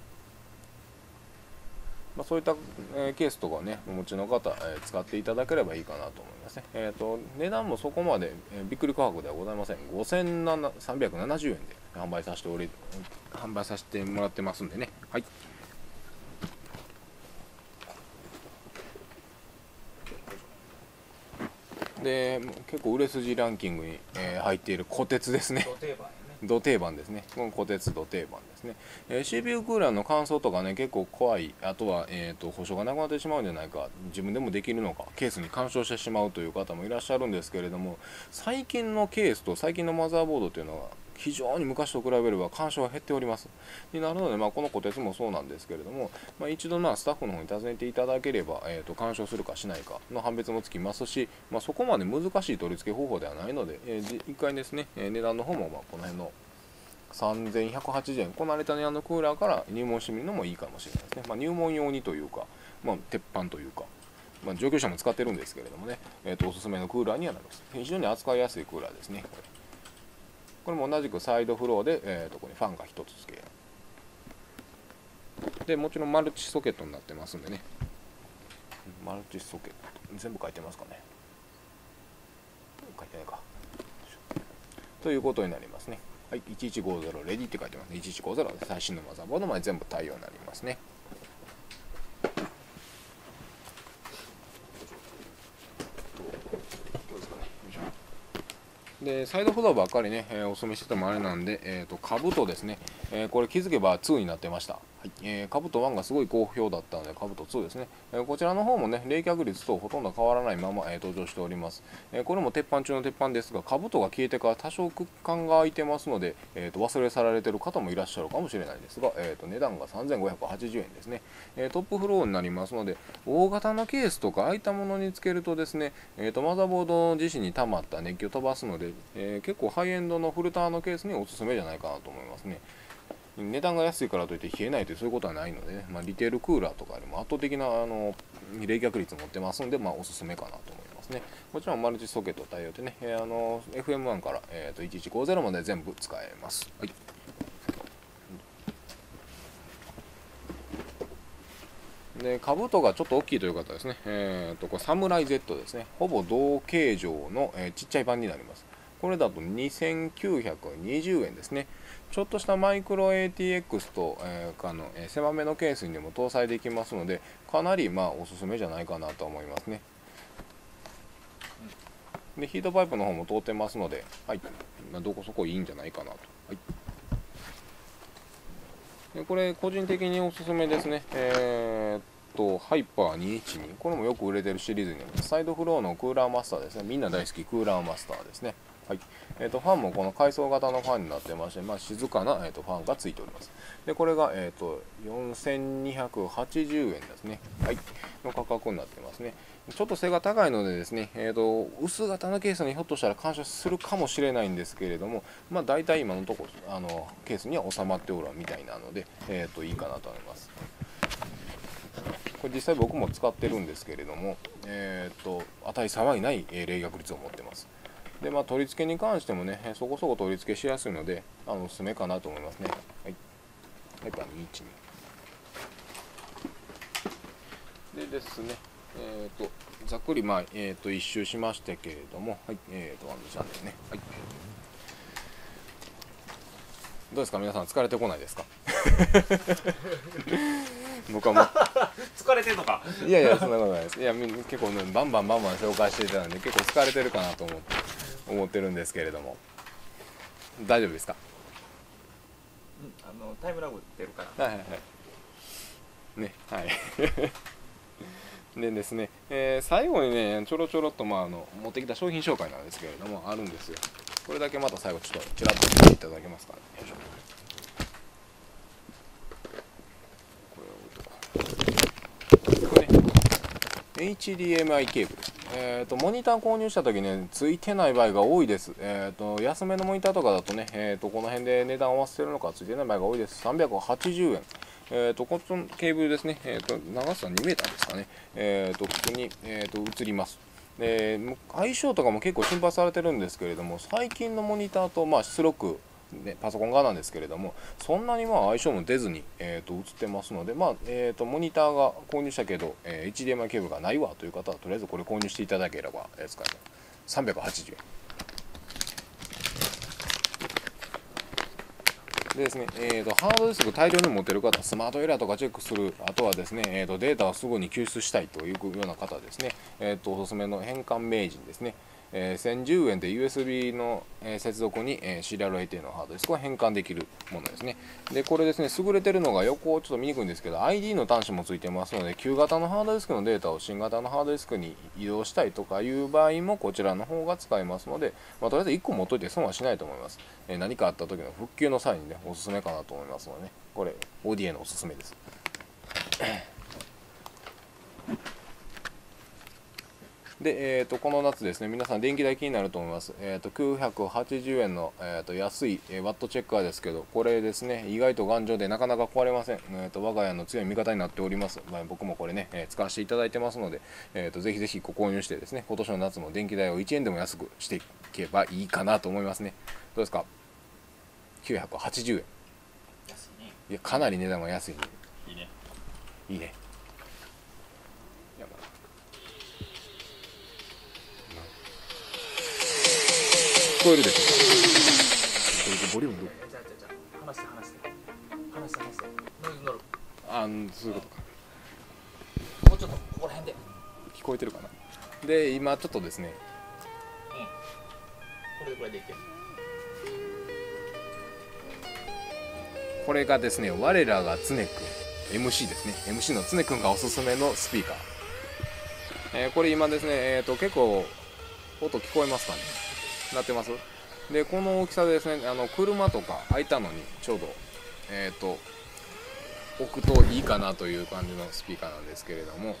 まあ、そういった、えー、ケースとかねお持ちの方、えー、使っていただければいいかなと思いますね。えー、と値段もそこまで、えー、びっくり価格ではございません。ごせんさんびゃくななじゅうえんで販売させており販売させてもらってますんでね。はい、で結構売れ筋ランキングに、えー、入っている虎鉄ですね。 ド定番やね。 ド定番ですね。この虎鉄ド定番ですね。えー、シーピーユー クーラーの乾燥とかね結構怖い、あとは、えー、と保証がなくなってしまうんじゃないか、自分でもできるのか、ケースに干渉してしまうという方もいらっしゃるんですけれども、最近のケースと最近のマザーボードというのは非常に昔と比べれば干渉が減っております。になるので、まあ、この虎鉄もそうなんですけれども、まあ、一度まあスタッフの方に尋ねていただければ、えー、と干渉するかしないかの判別もつきますし、まあ、そこまで難しい取り付け方法ではないので、えー、一回ですね、えー、値段の方もまあこの辺のさんぜんひゃくはちじゅうえん、こなれた値段のクーラーから入門してみるのもいいかもしれないですね。まあ、入門用にというか、まあ、鉄板というか、まあ、上級者も使ってるんですけれどもね、えー、とおすすめのクーラーにはなります。非常に扱いやすいクーラーですね。これこれも同じくサイドフローで、えー、とここにファンがひとつ付けで、もちろんマルチソケットになってますんでね。マルチソケット全部書いてますかね。書いてないかということになりますね。はい、いちいちごゼロレディって書いてますね。いちいちごゼロで最新のマザーボードまで全部対応になりますね。でサイドフローばっかりね、えー、お勧めしててもあれなんで、えー、と兜ですね、えー、これ気づけばにになってました。ははい、えー、カブトワンがすごい好評だったのでカブトツーですね、えー、こちらの方もね冷却率とほとんど変わらないまま、えー、登場しております、えー、これも鉄板中の鉄板ですがカブトが消えてから多少空間が空いてますので、えー、と忘れ去られている方もいらっしゃるかもしれないですが、えー、と値段がさんぜんごひゃくはちじゅうえんですね、えー、トップフローになりますので大型のケースとか空いたものにつけるとですね、えー、とマザーボード自身に溜まった熱気を飛ばすので、えー、結構ハイエンドのフルターのケースにおすすめじゃないかなと思いますね。値段が安いからといって冷えないというそういうことはないので、ね、まあ、リテールクーラーとかよりも圧倒的なあの冷却率を持ってますので、まあ、おすすめかなと思いますね。もちろんマルチソケット対応でね、えー、あの エフエムワン から、えー、といちいちごゼロまで全部使えます。はい、でカブトがちょっと大きいという方ですね、えー、とこれサムライ Z ですね、ほぼ同形状の、えー、ちっちゃい版になります。これだとにせんきゅうひゃくにじゅうえんですね。ちょっとしたマイクロ エーティーエックス と、えー、かの、えー、狭めのケースにでも搭載できますので、かなりまあおすすめじゃないかなと思いますね。でヒートパイプの方も通ってますので、はい、まあ、どこそこいいんじゃないかなと。はい、でこれ個人的におすすめですね。えー、っとハイパーにいちに、これもよく売れてるシリーズになります。サイドフローのクーラーマスターですね。みんな大好きクーラーマスターですね。はい、えー、とファンもこの階層型のファンになってまして、まあ、静かな、えー、とファンがついております。でこれが、えー、とよんせんにひゃくはちじゅうえんですね、はい、の価格になってますね。ちょっと背が高いのでですね、えー、と薄型のケースにひょっとしたら干渉するかもしれないんですけれども、まあ、大体今のところあのケースには収まっておるみたいなので、えー、といいかなと思います。これ実際僕も使ってるんですけれども、えー、と値差はいない、えー、冷却率を持ってます。でまあ、取り付けに関してもね、そこそこ取り付けしやすいので、あのおすすめかなと思いますね。はい。ハイパーにいちに。でですね、えっ、ー、と、ざっくり、まあ、えっ、ー、と、一周しましたけれども、はい、えっ、ー、と、ワンドチャンネルね。はい。どうですか、皆さん、疲れてこないですか？僕はもう疲れてるのか。 いやいや、そんなことないです。いや、結構、ね、バンバンバンバン紹介していたので、結構疲れてるかなと思って。思ってるんですけれども、大丈夫ですか？ うん、あのタイムラグ出るから。 はいはいはいね、はいでですね、えー、最後にねちょろちょろっと、まあ、あの持ってきた商品紹介なんですけれどもあるんですよ。これだけまた最後ちょっとちらっと見ていただけますかね。よいしょ。これをこれね エイチディーエムアイ ケーブル、えーと、モニター購入した時ねついてない場合が多いです。えーと、安めのモニターとかだとね、えーと、この辺で値段を合わせてるのかついてない場合が多いです。さんびゃくはちじゅうえん。えーと、こっちのケーブルですね、えーと、長さにメーターですかね。えーと、普通に、えーと、映ります。で、相性とかも結構心配されてるんですけれども、最近のモニターと、まあ、出力ね、パソコン側なんですけれどもそんなにまあ相性も出ずに、えー、と映ってますので、まあえー、とモニターが購入したけど、えー、エイチディーエムアイ ケーブルがないわという方はとりあえずこれ購入していただければ、えー、使えます。さんびゃくはちじゅうえんでですね、えー、とハードディスク大量に持っている方、スマートエラーとかチェックする、あとはですね、えー、とデータをすぐに救出したいというような方ですね、えー、とおすすめの変換名人ですね。えー、せんじゅうえんで ユーエスビー の、えー、接続に、えー、シリアル エーティー のハードディスクを変換できるものですね。で、これですね、優れてるのが横をちょっと見にくいんですけど、アイディー の端子もついてますので、旧型のハードディスクのデータを新型のハードディスクに移動したいとかいう場合も、こちらの方が使えますので、まあ、とりあえずいっこ持っといて損はしないと思います。えー、何かあった時の復旧の際にね、おすすめかなと思いますのでね、これ、オーディーエー のおすすめです。で、えー、とこの夏ですね、皆さん電気代気になると思います。えー、ときゅうひゃくはちじゅうえんの、えー、と安い、えー、ワットチェッカーですけど、これですね、意外と頑丈でなかなか壊れません。えー、と我が家の強い味方になっております。まあ、僕もこれね、えー、使わせていただいてますので、えー、とぜひぜひご購入してですね、今年の夏も電気代をいちえんでも安くしていけばいいかなと思いますね。どうですか？きゅうひゃくはちじゅうえん。 安いね。 いや、かなり値段は安いんで。 いいね。 いいね。聞こえるでしょうか？ボリュームどこ？ じゃあじゃあじゃあ話して話して話して話してノイズ乗る。 あー、そういうことか。 もうちょっとここら辺で。 聞こえてるかな。で、今ちょっとですね、 うん。これぐらいでいける。 これがですね、我らが常くん エムシー ですね、 エムシー の常くんがおすすめのスピーカー、えー、これ今ですね、えー、と結構音聞こえますかね、なってます。でこの大きさでですね、あの車とか空いたのにちょうどえっ、ー、と置くといいかなという感じのスピーカーなんですけれども、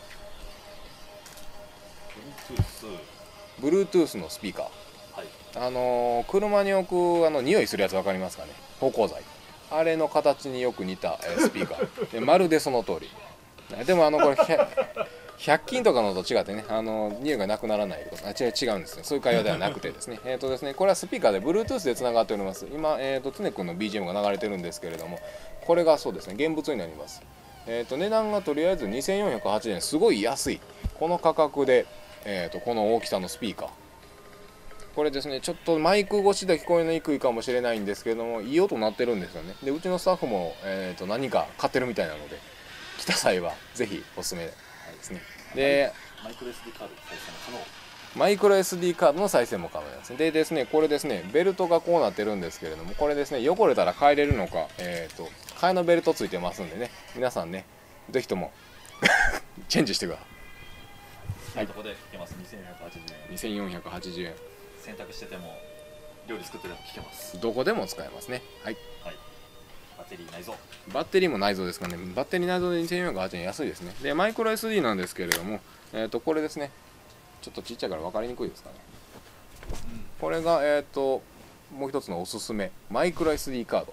Bluetooth のスピーカー、はい、あのー、車に置くあの匂いするやつ分かりますかね、芳香剤、あれの形によく似た、えー、スピーカーでまるでその通りでもあのこれひゃく均とかのと違ってね、あの匂いがなくならないことあ違う違うんですね、そういう会話ではなくてですねえっとですね、これはスピーカーで Bluetooth でつながっております。今、えー、と常くんの ビージーエム が流れてるんですけれども、これがそうですね、現物になります。えー、と値段がとりあえずにせんよんひゃくはちじゅうえん、すごい安いこの価格で、えー、とこの大きさのスピーカー、これですね、ちょっとマイク越しで聞こえにくいかもしれないんですけれども、いい音鳴ってるんですよね。でうちのスタッフも、えー、と何か買ってるみたいなので、来た際はぜひおすすめですね。でマイクロ エスディー カード再生も可能。 マイクロ エスディー カードの再生も可能です。でですね、これですね、ベルトがこうなってるんですけれども、これですね、汚れたら変えれるのか、えっと替えのベルトついてますんでね、皆さんね、ぜひともチェンジしてください。 はい、ここで聞けます。にせんよんひゃくはちじゅうえん。 にせんよんひゃくはちじゅうえん。 洗濯してても料理作ってても聞けます。 どこでも使えますね。はい。 はい。バッテリー内蔵。 バッテリーも内蔵ですかね。バッテリー内蔵でにせんよんひゃくはちじゅうえん、安いですね。でマイクロ エスディー なんですけれども、えっとこれですね。ちょっとちっちゃいから分かりにくいですかね。うん、これがえっともう一つのおすすめ、マイクロ エスディー カード。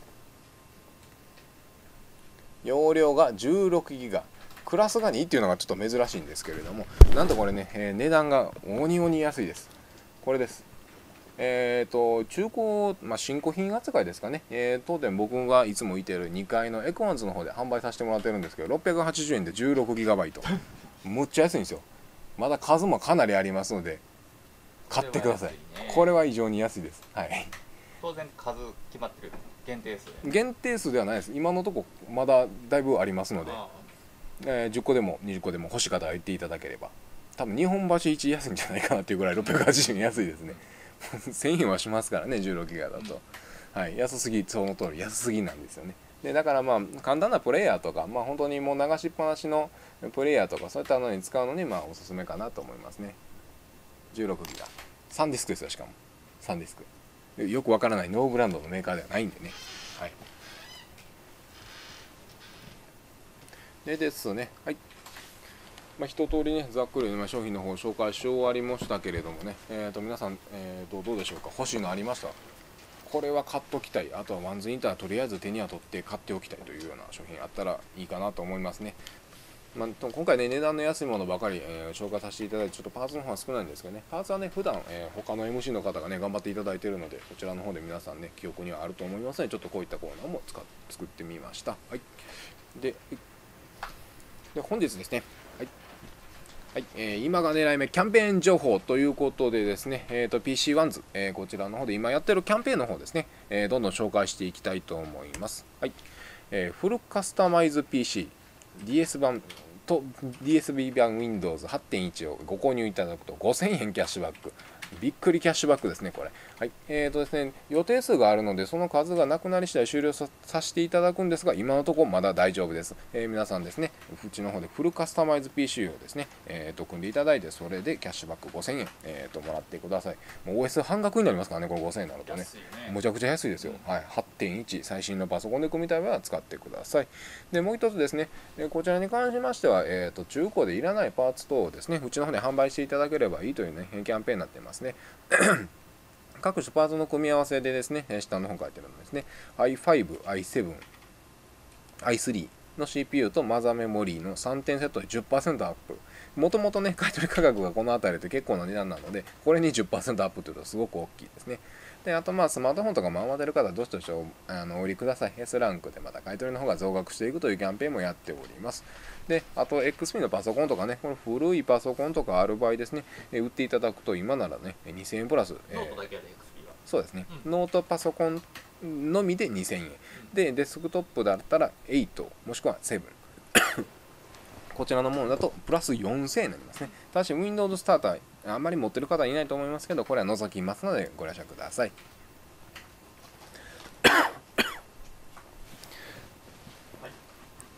容量がじゅうろくギガ。クラスがにっていうのがちょっと珍しいんですけれども、なんとこれね、えー、値段が鬼鬼安いです。これです。えーと中古、まあ、新古品扱いですかね、えー、当店僕がいつもいているにかいのエコワンズの方で販売させてもらってるんですけど、ろっぴゃくはちじゅうえんで じゅうろくギガバイト むっちゃ安いんですよ。まだ数もかなりありますので買ってください。これは異常に安いです。はい、 当然数決まってる、限定数限定数ではないです。今のとこまだだいぶありますので、えー、じゅっこでもにじゅっこでも欲しい方は言っていただければ、多分日本橋一安いんじゃないかなっていうぐらいろっぴゃくはちじゅうえん安いですねせんえんはしますからね、じゅうろくギガだと、うん、はい、安すぎ、その通り安すぎなんですよね。でだからまあ簡単なプレイヤーとか、まあ本当にもう流しっぱなしのプレイヤーとかそういったのに使うのにまあおすすめかなと思いますね。じゅうろくギガさんディスクですよ。しかもさんディスク、よくわからないノーブランドのメーカーではないんでね。はい、でですね、はい、まあ、一通りねざっくり商品の方を紹介し終わりましたけれどもね、えー、と皆さん、えー、とどうでしょうか。欲しいのありました？これは買っときたい、あとはワンズインターとりあえず手には取って買っておきたいというような商品あったらいいかなと思いますね。まあ、今回ね値段の安いものばかり、えー、紹介させていただいて、ちょっとパーツの方は少ないんですけどね、パーツはね普段、えー、他の エムシー の方がね頑張っていただいているので、こちらの方で皆さんね記憶にはあると思いますので、ちょっとこういったコーナーも使っ作ってみました。はい、でで本日ですね、はいはい、えー、今が狙い目キャンペーン情報ということでですね、えー、と ピーシーワンズ、えー、こちらの方で今やってるキャンペーンの方ですね、えー、どんどん紹介していきたいと思います。はい、えー、フルカスタマイズ ピーシー、ディーエス 版と ディーエスビー 版 ウィンドウズはちてんいち をご購入いただくとごせんえんキャッシュバック。びっくりキャッシュバックですね、これ。はい、えーとですね、予定数があるので、その数がなくなり次第終了させていただくんですが、今のところまだ大丈夫です。えー、皆さんですね、うちの方でフルカスタマイズ ピーシー をですね、えーと組んでいただいて、それでキャッシュバックごせんえん、えーともらってください。もう オーエス 半額になりますからね、これごせんえんになるとね。ね、むちゃくちゃ安いですよ。はい、はちてんいち、最新のパソコンで組みたい場合は使ってください。で、もう一つですね、こちらに関しましては、えーと中古でいらないパーツ等をですね、うちの方で販売していただければいいというね、キャンペーンになってますね。各種パーツの組み合わせでですね、下の方書いてるのですね、アイファイブ、アイセブン、アイスリー の シーピーユー とマザーメモリーのさんてんセットで じゅっパーセント アップ。もともとね、買取価格がこの辺りで結構な値段なので、これに じゅっパーセント アップというとすごく大きいですね。で、あとまあスマートフォンとかも余ってる方はどしどしおあのお売りください。S ランクでまた買い取りの方が増額していくというキャンペーンもやっております。で、あと エックスピー のパソコンとかね、この古いパソコンとかある場合ですね、え売っていただくと今ならね、にせんえんプラス、 ノートだけやで エックスピー は。 そうですね、 うん、 ノートパソコンのみでにせんえん、うん、で、デスクトップだったらはちもしくはななこちらのものだとプラスよんせんえんになりますね。ただし Windows スターターあんまり持ってる方はいないと思いますけど、これは除きますのでご了承ください。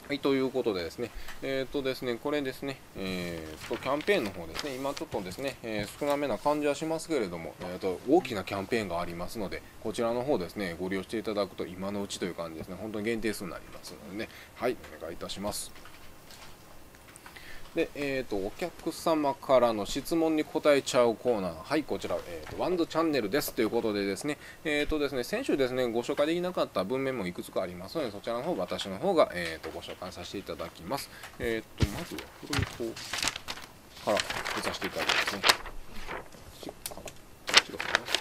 はい、ということでですね、えっ、とですね、これですね、えー、とキャンペーンの方ですね、今ちょっとですね、えー少なめな感じはしますけれども、えー、と大きなキャンペーンがありますので、こちらの方ですね、ご利用していただくと今のうちという感じですね、本当に限定数になりますのでね、はい、お願いいたします。で、えーと、お客様からの質問に答えちゃうコーナー、はい、こちら、えーと、ワンドチャンネルですということでですね、えーとですね、先週ですね、ご紹介できなかった文面もいくつかありますので、そちらの方、私の方が、えーと、ご紹介させていただきます。えーと、まずは、古い方から見させていただきますね。違うかな。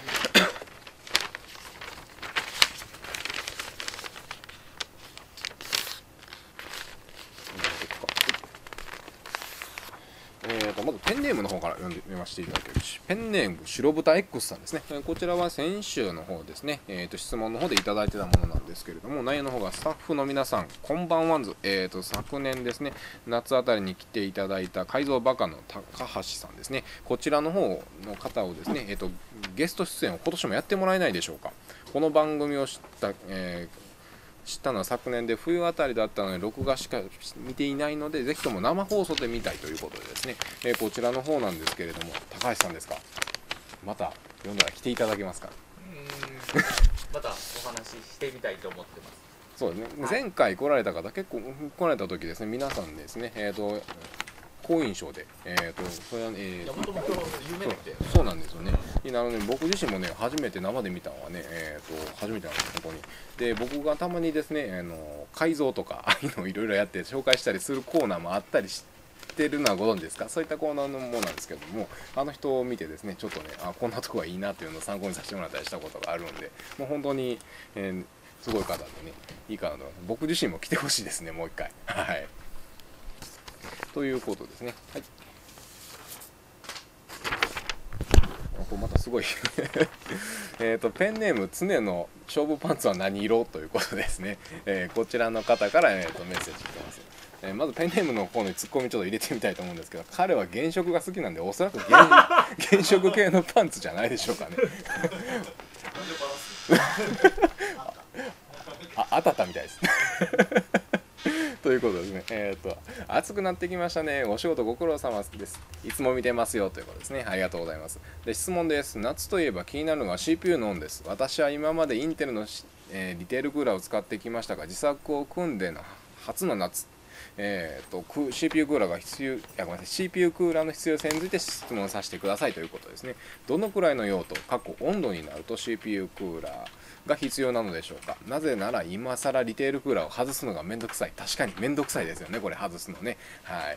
えー、とまずペンネームの方から読んでみましていただけるし、ペンネーム白豚 X さんですね。こちらは先週の方ですね、えー、と質問の方でいただいてたものなんですけれども、内容の方がスタッフの皆さんこんばんはんず、えー、と昨年ですね、夏あたりに来ていただいた改造バカの高橋さんですね、こちらの方の方をですね、えー、とゲスト出演を今年もやってもらえないでしょうか。この番組を知った、えー知ったのは昨年で冬あたりだったので録画しか見ていないので、ぜひとも生放送で見たいということでですね、えーこちらの方なんですけれども、高橋さんですか、また読んだら来ていただけますか。 うーんまたお話ししてみたいと思ってます。 そうですね、 はい前回来られた方、結構来られた時ですね、皆さんですね、えーと好印象で、えーとそれは、えーいや、もともと有名だったよね。 そうなんですよね。なので僕自身もね、初めて生で見たのはね、えー、と初めてなんです本当に。で、僕がたまにですね、あの改造とかああいうのをいろいろやって紹介したりするコーナーもあったりしてるのはご存知ですか。そういったコーナーのものなんですけども、あの人を見てですね、ちょっとね、あ、こんなとこがいいなっていうのを参考にさせてもらったりしたことがあるんで、もう本当に、えーすごい方でね、いいかなと思います。僕自身も来てほしいですね、もう一回。はい。ということですね。はい。これまたすごいえっとペンネーム常の勝負パンツは何色ということですね、えーこちらの方から、えー、とメッセージ来てます。えーまずペンネームの方にツッコミちょっと入れてみたいと思うんですけど、彼は原色が好きなんで、おそらく 原, 原色系のパンツじゃないでしょうかねあ、あたたみたいですということですね。えっ、と暑くなってきましたね。お仕事ご苦労様です。いつも見てますよということですね。ありがとうございます。で、質問です。夏といえば気になるのが シーピーユー のオンです。私は今までインテルの、えーリテールクーラーを使ってきましたが、自作を組んでの初の夏、えー、と シーピーユー クーラーが必要、いやごめんなさい、シーピーユー クーラーの必要性について質問させてくださいということですね。どのくらいの用途、過去温度になると シーピーユー クーラーが必要なのでしょうか。なぜなら今更リテールクーラーを外すのがめんどくさい。確かにめんどくさいですよね、これ外すのね。はい。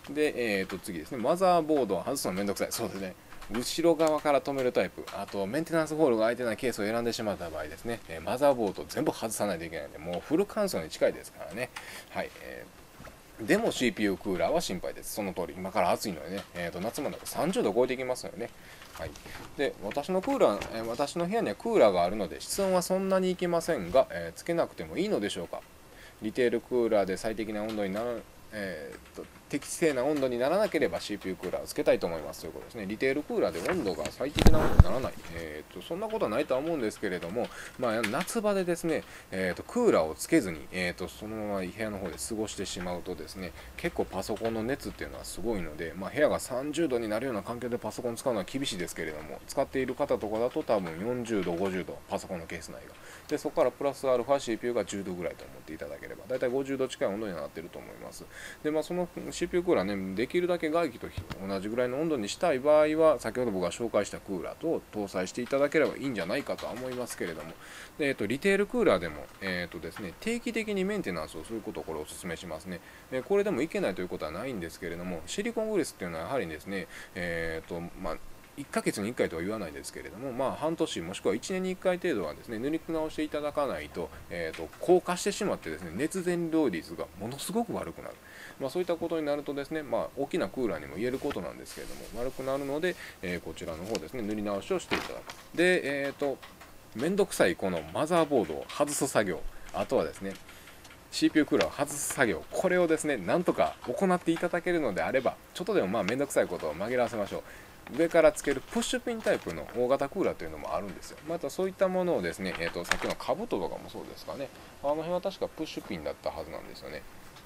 で、えー、と次ですね、マザーボードを外すのめんどくさい。そうですね。後ろ側から止めるタイプ、あとメンテナンスホールが空いてないケースを選んでしまった場合ですね、えーマザーボードを全部外さないといけないので、もうフル乾燥に近いですからね。はい。えーでも シーピーユー クーラーは心配です。その通り、今から暑いのでね、えー、と夏までさんじゅうど超えていきますよね。はい、で私のクーラー、えー私の部屋にはクーラーがあるので室温はそんなにいきませんが、えーつけなくてもいいのでしょうか。リテールクーラーで最適な温度になら、えー、と適正な温度にならなければ シーピーユー クーラーをつけたいと思いますということですね。リテールクーラーで温度が最適な温度にならない、えー、とそんなことはないとは思うんですけれども、まあ、夏場でですね、えー、とクーラーをつけずに、えー、とそのまま部屋の方で過ごしてしまうとですね、結構パソコンの熱っていうのはすごいので、まあ、部屋がさんじゅうどになるような環境でパソコンを使うのは厳しいですけれども、使っている方とかだと多分よんじゅうどごじゅうど、パソコンのケース内がで、そこからプラスアルファ シーピーユー がじゅうどぐらいと思っていただければ、だいたいごじゅうど近い温度になっていると思います。で、まあ、その シーピーユー クーラーね、できるだけ外気と同じぐらいの温度にしたい場合は、先ほど僕が紹介したクーラーと搭載していただければいいんじゃないかとは思いますけれども、で、えっと、リテールクーラーでも、えっとですね、定期的にメンテナンスをすることをこれお勧めしますね。えこれでもいけないということはないんですけれども、シリコングリスっていうのはやはりですね、えっと、まあ、いっかげつにいっかいとは言わないですけれども、まあ、半年もしくはいちねんにいっかい程度はですね、塗り直していただかないと、えーと、硬化してしまってですね、熱伝導率がものすごく悪くなる。まあ、そういったことになるとですね、まあ、大きなクーラーにも言えることなんですけれども、悪くなるので、えー、こちらの方ですね、塗り直しをしていただく。で、えーと、めんどくさいこのマザーボードを外す作業、あとはですね、シーピーユー クーラーを外す作業、これをですね、なんとか行っていただけるのであれば、ちょっとでもまあめんどくさいことを紛らわせましょう。上からつけるプッシュピンタイプの大型クーラーというのもあるんですよ。またそういったものをですね、えーと、さっきのカブトとかもそうですかね、あの辺は確かプッシュピンだったはずなんですよね。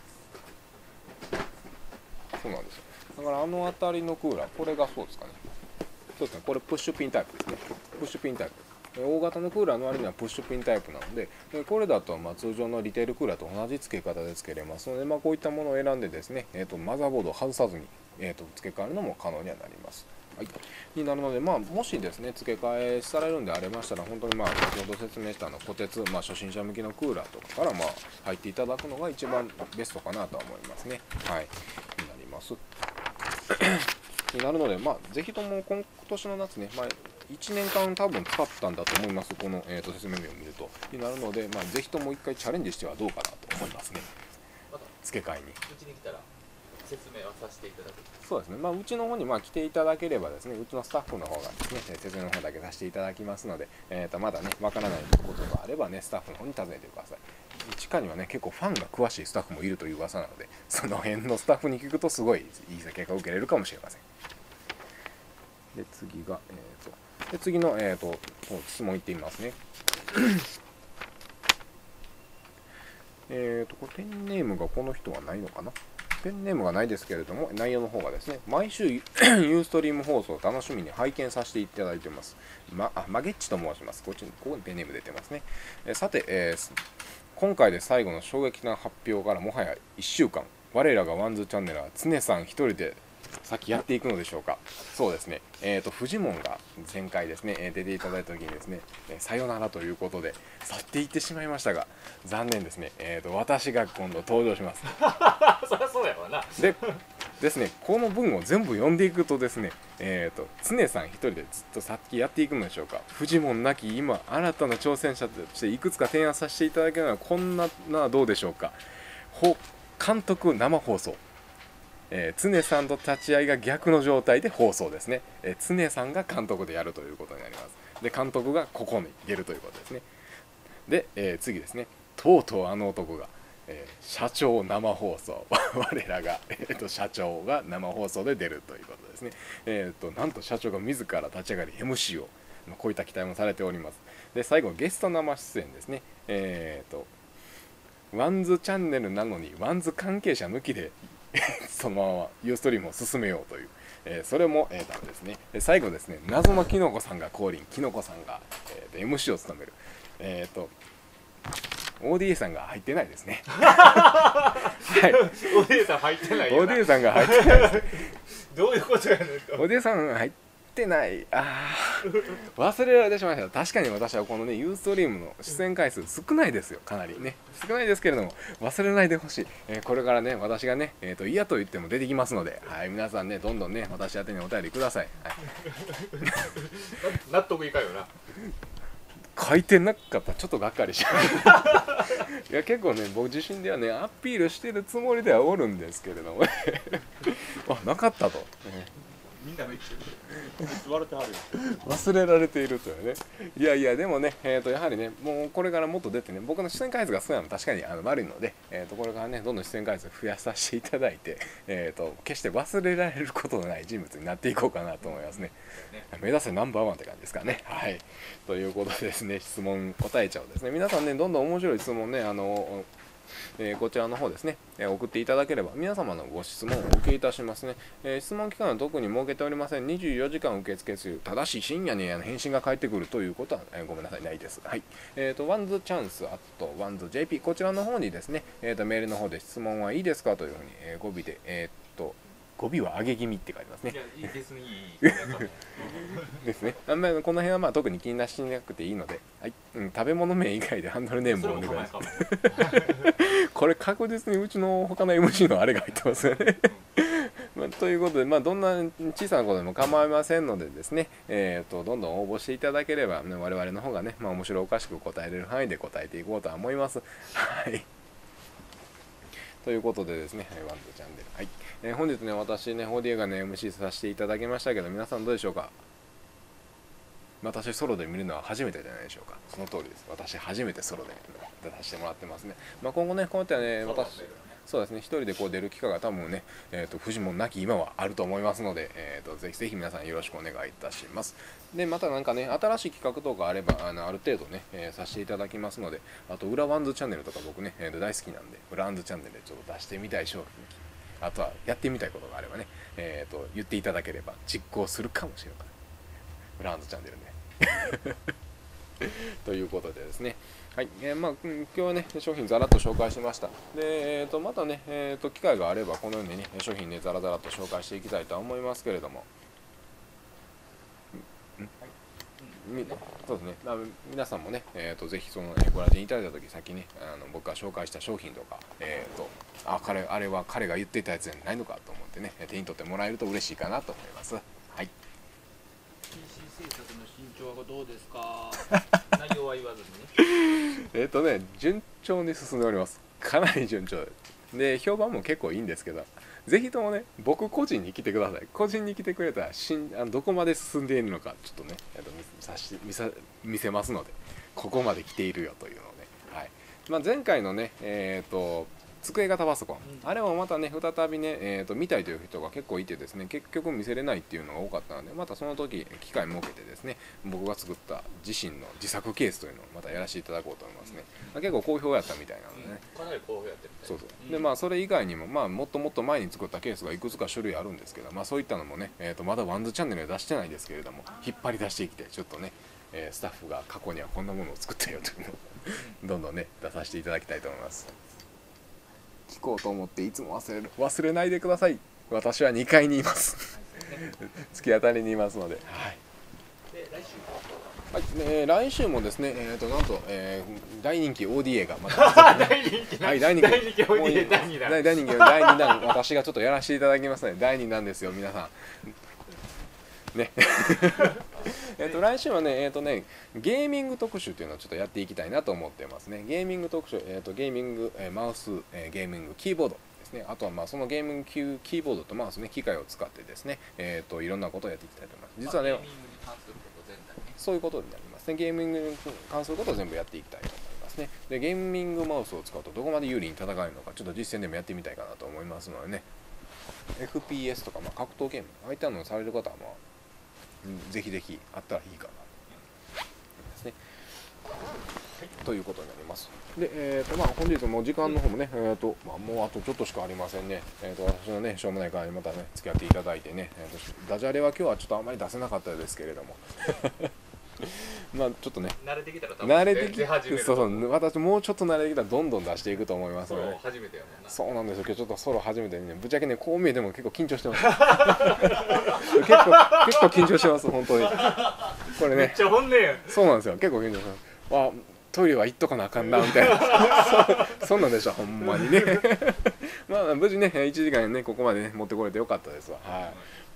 そうなんですよ。だからあの辺りのクーラー、これがそうですかね。そうですね、これプッシュピンタイプですね。プッシュピンタイプ。大型のクーラーの割にはプッシュピンタイプなので、これだとまあ通常のリテールクーラーと同じ付け方で付けれますので、まあ、こういったものを選んでですね、えー、とマザーボードを外さずに、えー、と付け替えるのも可能にはなります。はい、になるので、まあ、もしですね付け替えされるんでありましたら、本当にまあ先ほど説明したあの虎鉄、まあ、初心者向きのクーラーとかからまあ入っていただくのが一番ベストかなとは思いますね。はい、になります。になるので、まあ、ぜひとも今年の夏ね、まあ、いちねんかん多分使ったんだと思います、この、えー、と説明文を見ると。になるので、まあ、ぜひとも一回チャレンジしてはどうかなと思いますね、 また付け替えに。 うちに来たら説明はさせていただく。 そうですね、まあ、うちの方にまあ来ていただければですね、うちのスタッフの方がですね、説明の方だけさせていただきますので、えー、とまだね、わからないことがあればね、スタッフの方に尋ねてください。地下にはね、結構ファンが詳しいスタッフもいるという噂なので、その辺のスタッフに聞くとすごいいい結果を受けれるかもしれません。で、次が、えー、とで次の、えー、と質問いってみますね。えっと、これペンネームがこの人はないのかな。ペンネームがないですけれども、内容の方がですね、毎週ユーストリーム放送を楽しみに拝見させていただいています。ま、あ、マゲッチと申します。こっちに、ここにペンネーム出てますね。えさて、えー、今回で最後の衝撃な発表からもはやいっしゅうかん、我らがワンズチャンネルは常さん一人で先やっていくのでしょうか。そうですね、えーと、フジモンが前回ですね、出ていただいた時にですね、さよならということで去っていってしまいましたが、残念ですね、えーと、私が今度登場します。 そりゃそうやわな。 でですね、この文を全部読んでいくとですね、えーと、常さん一人でずっと先やっていくのでしょうか。フジモンなき今、新たな挑戦者としていくつか提案させていただけるのはこんなのはどうでしょうか。監督生放送、えー、常さんと立ち会いが逆の状態で放送ですね、えー、常さんが監督でやるということになります。で、監督がここに出るということですね。で、えー、次ですね、とうとうあの男が、えー、社長生放送我らが、えー、と社長が生放送で出るということですね。えー、となんと社長が自ら立ち上がり エムシー を、まあ、こういった期待もされております。で、最後ゲスト生出演ですね。えー、とワンズチャンネルなのにワンズ関係者抜きでそのままユーストリームを進めようという、えー、それも、えー、ダメですね。で、最後ですね、謎のキノコさんが降臨、キノコさんが、えー、エムシー を務める。えっ、ー、と オーディーエー さんが入ってないですね。はい、 オーディーエー さん入ってないよな。 オーディーエー さんが入ってないですね。 どういうことやねんか。 オーディーエー さんが入ってない。ああ、忘れられてしまいました。確かに私はこのね、ユーストリームの出演回数少ないですよ。かなりね。少ないですけれども、忘れないでほしい。えー、これからね、私がね、えーと、嫌と言っても出てきますので、はい、皆さんね、どんどんね、私宛てにお便りください。はい、 納得いかんよな。 書いてなかったらちょっとがっかりしちゃう。いや、結構ね、僕自身ではね、アピールしてるつもりではおるんですけれどもあ、なかったと。 みんなの言ってる。笑ってはるよ。 忘れられているというね。いやいや、でもね、えーと、やはりね、もうこれからもっと出てね、僕の出演回数が少ないのは確かにあの悪いので、えーと、これからね、どんどん出演回数増やさせていただいて、えーと、決して忘れられることのない人物になっていこうかなと思いますね。目指せナンバーワンって感じですかね。はい。ということでですね、質問答えちゃうですね。皆さんね、どんどん面白い質問ね、あの、えー、こちらの方ですね、えー、送っていただければ皆様のご質問をお受けいたしますね。えー、質問期間は特に設けておりません。にじゅうよじかん受付中、ただし深夜に返信が返ってくるということは、えー、ごめんなさい、ないです。はい。えっ、ー、と、ワンズチャンス、あと、ワンズ ジェーピー、こちらの方にですね、えー、とメールの方で質問はいいですかというふうに、えー、語尾で、えっ、ー、と、語尾は上げ気味って書いてますね。 いや、いいですね、いいですね。あんまりこの辺はまあ特に気になしなくていいので、はい、うん、食べ物名以外でハンドルネームをお願いします。これ確実にうちの他の エムシー のあれが入ってますよね。まあ、ということで、まあ、どんな小さなことでも構いませんのでですね、えー、とどんどん応募していただければ、ね、我々の方がね、まあ、面白おかしく答えれる範囲で答えていこうとは思います。はい。ということでですね、ワンズチャンネル。はい。えー、本日ね、私ね、オーディエーがね、エムシー させていただきましたけど、皆さんどうでしょうか。私、ソロで見るのは初めてじゃないでしょうか。その通りです。私、初めてソロで出させてもらってますね。まあ、今後ね、こうやってね、私、そうですね、一人でこう出る機会が多分ね、えーと、フジモンなき今はあると思いますので、えーと、ぜひぜひ皆さんよろしくお願いいたします。で、またなんかね、新しい企画とかあれば、あのある程度ね、えー、させていただきますので、あと、裏ワンズチャンネルとか僕ね、えーと、大好きなんで、裏ワンズチャンネルでちょっと出してみたい商品あとはやってみたいことがあればね、えー、と言っていただければ実行するかもしれません。ブランドチャンネルねということでですね、はい、えー、まあ今日はね商品ざらっと紹介しました。で、えー、とまたね、えー、と機会があればこのようにね商品ねざらざらっと紹介していきたいとは思いますけれども、みそうですね、まあ、皆さんもね、えー、とぜひその、ね、ご来店いただいた時先にあの僕が紹介した商品とか、えー、とあ彼あれは彼が言っていたやつじゃないのかと思ってね手に取ってもらえると嬉しいかなと思います。はい。 ピーシー 制作の進捗はどうですか？内容は言わずにね。 えっとね順調に進んでおります。かなり順調で評判も結構いいんですけど、ぜひともね僕個人に来てください。個人に来てくれたらしんあのどこまで進んでいるのかちょっとね見さし見さ見せますので、ここまで来ているよというのをね、はい、まあ、前回のねえっ、ー、と机型パソコン、うん、あれもまたね再びね、えー、と見たいという人が結構いてですね、結局見せれないっていうのが多かったので、またその時機会設けてですね僕が作った自身の自作ケースというのをまたやらせていただこうと思いますね。まあ、結構好評やったみたいなのでね、 うん、かなり好評やってるみたい。 そうそう、でまあそれ以外にも、まあ、もっともっと前に作ったケースがいくつか種類あるんですけど、まあ、そういったのもね、えー、とまだワンズチャンネルで出してないですけれども引っ張り出してきてちょっとね、えー、スタッフが過去にはこんなものを作ったよというのをどんどんね出させていただきたいと思います。聞こうと思っていつも忘れる忘れないでください。私はにかいにいます突き当たりにいますので、はい。 で来週はい、えー、来週もですね、えー、となんと、えー、大人気 オーディーエー がまた、ね、 大人気、 はい、大人気大人気 オーディーエー だいにだん大人気だいにだん私がちょっとやらせていただきますのでだいにだんですよ皆さんねえっと来週はねえっ、ー、とねゲーミング特集っていうのをちょっとやっていきたいなと思ってますね。ゲーミング特集、えー、とゲーミング、えー、マウス、えー、ゲーミングキーボードですね。あとはまあそのゲーミングキーキーボードとマウスね機械を使ってですね、えー、といろんなことをやっていきたいと思います。実はね、 まあ、ゲーミングに関すること全体ね、 そういうことになりますね。ゲーミングに関することを全部やっていきたいと思いますね。でゲーミングマウスを使うとどこまで有利に戦えるのかちょっと実戦でもやってみたいかなと思いますのでね、 エフピーエス とか、まあ、格闘ゲームああいったのをされる方はまあぜひぜひあったらいいかなですね、はい、ということになります。で、えーとまあ、本日も時間の方もね、えーとまあ、もうあとちょっとしかありませんね。えーと私のねしょうもない会にまたね付き合っていただいてね、えーとダジャレは今日はちょっとあまり出せなかったですけれどもまあちょっとね慣れてきたら多分慣れてきて始めるそうそう私もうちょっと慣れてきたらどんどん出していくと思いますので、 初めてやもんな。 そうなんですよ。今日ちょっとソロ初めてねぶっちゃけねこう見えても結構緊張してます結構結構緊張してます本当にこれねめっちゃ本音やん。 そうなんですよ結構緊張してます。わトイレは行っとかなあかんなみたいなそ, そんなんでしょほんまにねまあ無事ねいちじかんねここまでね持ってこれてよかったですわ。はい、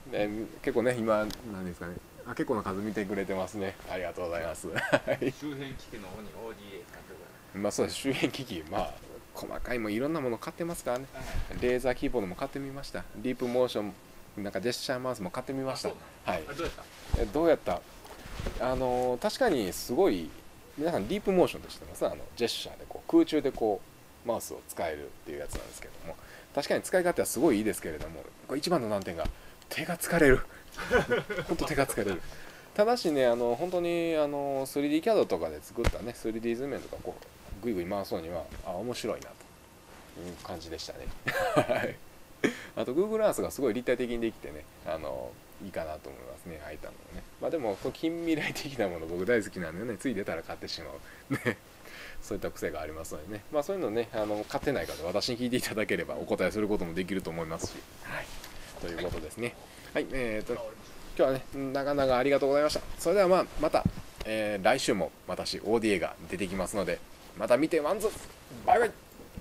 で結構ね今何ですかねあ結構な数見てくれてますね。ありがとうございます。 周辺機器の方に オーディーエー 監督まあそうです周辺機器まあ細かいもいろんなもの買ってますからね。レーザーキーボードも買ってみました。ディープモーションなんかジェスチャーマウスも買ってみました。はい。 どうやった？ えどうやった？あのー、確かにすごい皆さんディープモーションとしてます。あのジェスチャーでこう空中でこうマウスを使えるっていうやつなんですけども、確かに使い勝手はすごいいいですけれども、これ一番の難点が手が疲れる。本当手が疲れる。ただしねあの本当にあの スリーディー キャッド とかで作ったね スリーディー 図面とかこうグイグイ回そうにはあ面白いなという感じでしたね。あと Google Earth がすごい立体的にできてねあのいいかなと思いますね。ああいったのね。まあでも近未来的なもの僕大好きなんでねつい出たら買ってしまうねそういった癖がありますのでね、まあそういうのねあの買ってない方私に聞いていただければお答えすることもできると思いますし、はい、ということですね。はい、えーと今日はね長々ありがとうございました。それではまあまた、えー、来週も私 オーディーエー が出てきますのでまた見てワンズバイバイ。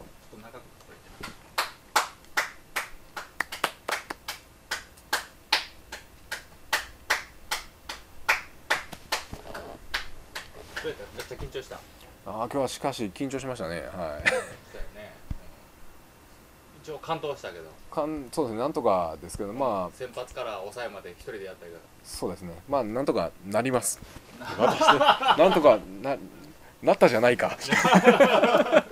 めっちゃ緊張した。 ああ今日はしかし緊張しましたね。はいそうやね、一応完投したけどかんそうですねなんとかですけどまあ先発から抑えまで一人でやったけどそうですねまあなんとかなります私なんとかななったじゃないか